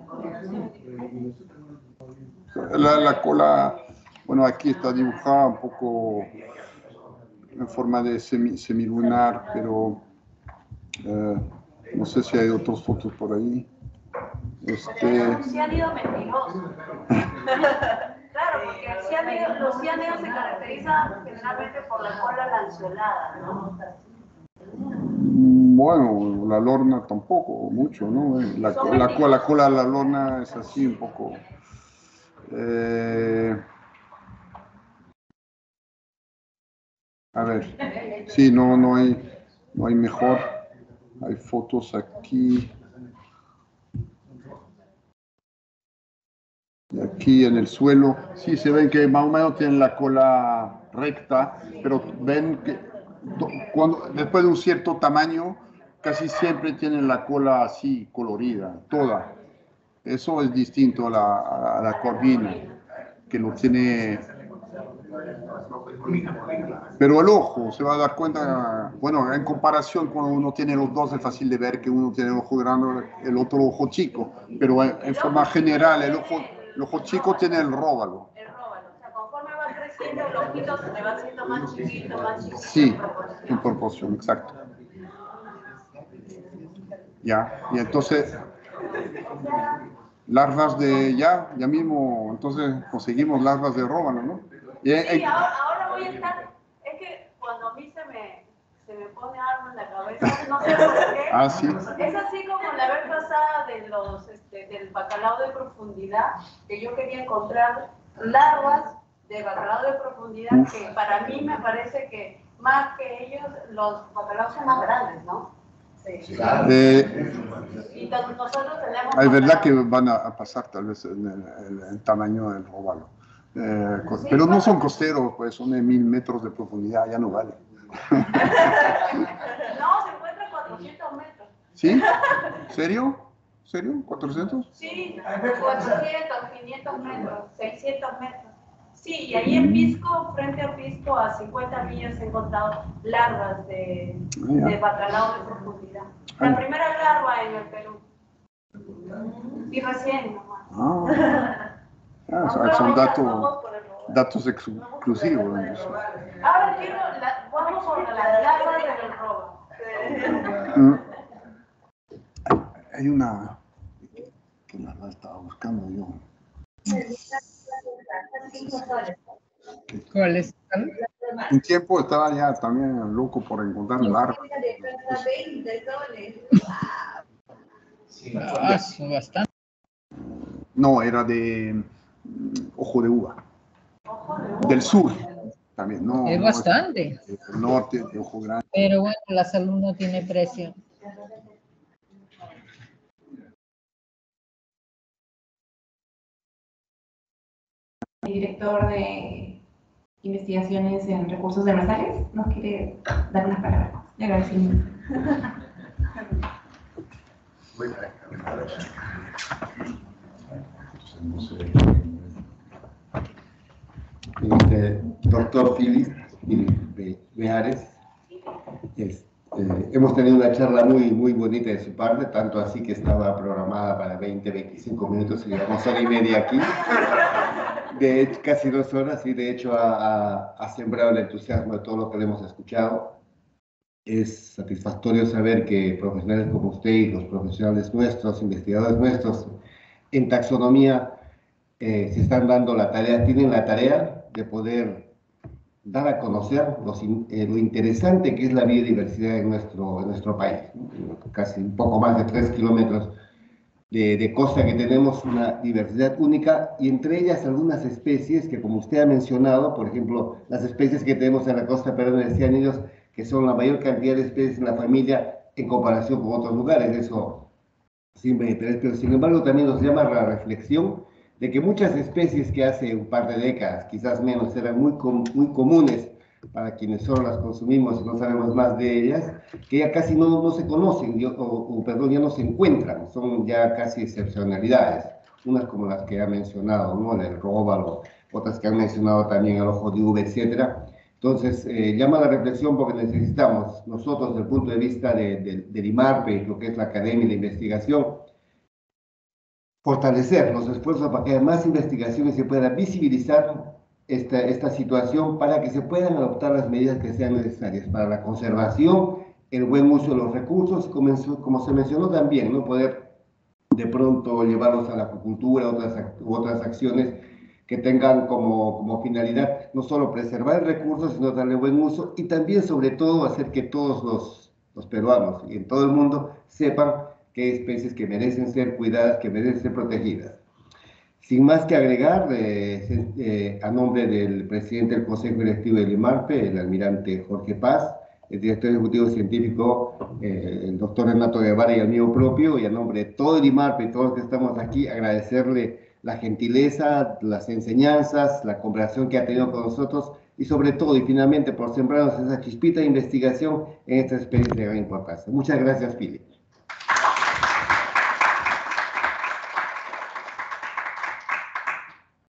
La, la cola, bueno, aquí está dibujada un poco en forma de semi, semilunar, pero eh, no sé si hay otras fotos por ahí. Este, Un ciánido mentiroso. Claro, porque el ciánido, los ciánidos se caracterizan generalmente por la cola lanceolada, ¿no? bueno, la lorna tampoco, mucho, ¿no? La, co- la, co- la cola de la lorna es así un poco. Eh, a ver, sí, no, no hay, no hay mejor. Hay fotos aquí. Y aquí en el suelo, sí se ven que más o menos tienen la cola recta, pero ven que do- cuando, después de un cierto tamaño, casi siempre tienen la cola así colorida, toda. Eso es distinto a la, a la corvina, que lo tiene. Pero el ojo se va a dar cuenta, bueno, en comparación cuando uno tiene los dos es fácil de ver que uno tiene el ojo grande, el otro ojo chico, pero en, en forma general el ojo, el ojo chico tiene el róbalo. El róbalo, o sea, conforme va creciendo, el ojito se te va haciendo más chiquito, más chiquito. Sí, en proporción, exacto. Ya, y entonces, larvas de, ya, ya mismo, entonces conseguimos larvas de róbalo, ¿no? Y, Sí, eh, ahora, ahora voy a estar, es que cuando a mí se me, se me pone algo en la cabeza, no sé por qué. Ah, sí. Es así como la vez pasada de los, este, del bacalao de profundidad, que yo quería encontrar larvas de bacalao de profundidad, Uf. que para mí me parece que más que ellos, los bacalaos son más grandes, ¿no? Sí. Eh, Y to- nosotros tenemos... es verdad que bacalao- van a, a pasar tal vez en el, el- el tamaño del róbalo. Eh, co- pero no son costeros, pues son de mil metros de profundidad, ya no vale. No, se encuentra a cuatrocientos metros. ¿Sí? ¿Serio? ¿Serio? ¿cuatrocientos? Sí, cuatrocientos, quinientos metros, seiscientos metros. Sí, y ahí en Pisco, frente a Pisco, a cincuenta millas he encontrado larvas de, de bacalao de profundidad. La primera larva en el Perú. Y recién nomás. Ah, ah, son- son datos, datos exclusivos. ¿No? Ahora quiero, la, vamos por las larvas del robo. Mm. Hay una que la verdad estaba buscando yo. ¿Cuál es? Un tiempo estaba ya también loco por encontrar larvas. Ah, son bastante. No, era de, ojo de uva. Ojo de uva. Del sur también, no. Es no, bastante. Del norte, de ojo grande. Pero bueno, la salud no tiene precio. El director de investigaciones en recursos demersales nos quiere dar unas palabras. Le agradecemos. Muy francamente. Este, doctor Philip, Philip Beares, este, hemos tenido una charla muy, muy bonita de su parte, tanto así que estaba programada para veinte, veinticinco minutos y llevamos hora y media aquí. De hecho, casi dos horas y de hecho ha, ha, ha sembrado el entusiasmo de todo lo que le hemos escuchado. Es satisfactorio saber que profesionales como usted y los profesionales nuestros, investigadores nuestros en taxonomía, eh, se están dando la tarea, tienen la tarea de poder dar a conocer los, eh, lo interesante que es la biodiversidad en nuestro, en nuestro país. Casi un poco más de tres kilómetros de, de costa que tenemos, una diversidad única, y entre ellas algunas especies que, como usted ha mencionado, por ejemplo, las especies que tenemos en la costa peruana de cien años, que son la mayor cantidad de especies en la familia en comparación con otros lugares, eso sin interés, pero sin embargo también nos llama a la reflexión de que muchas especies que hace un par de décadas, quizás menos, eran muy, com muy comunes para quienes solo las consumimos y no sabemos más de ellas, que ya casi no, no se conocen, o, o perdón, ya no se encuentran, son ya casi excepcionalidades, unas como las que ha mencionado, ¿no? El róbalo, otras que han mencionado también el ojo de uva, etcétera. Entonces, eh, llama a la reflexión porque necesitamos, nosotros, desde el punto de vista de, de, del IMARPE, lo que es la academia y la investigación, fortalecer los esfuerzos para que haya más investigación y se pueda visibilizar esta, esta situación para que se puedan adoptar las medidas que sean necesarias para la conservación, el buen uso de los recursos, como, como se mencionó también, no poder de pronto llevarlos a la acuicultura, otras, u otras acciones que tengan como, como finalidad no solo preservar el recurso, sino darle buen uso y también, sobre todo, hacer que todos los, los peruanos y en todo el mundo sepan que hay especies que merecen ser cuidadas, que merecen ser protegidas. Sin más que agregar, eh, eh, a nombre del presidente del Consejo Directivo del IMARPE, el almirante Jorge Paz, el director ejecutivo científico, eh, el doctor Renato Guevara, y el mío propio, y a nombre de todo el IMARPE y todos los que estamos aquí, agradecerle la gentileza, las enseñanzas, la cooperación que ha tenido con nosotros y sobre todo y finalmente por sembrarnos esa chispita de investigación en esta experiencia de gran importancia. Muchas gracias, Philip.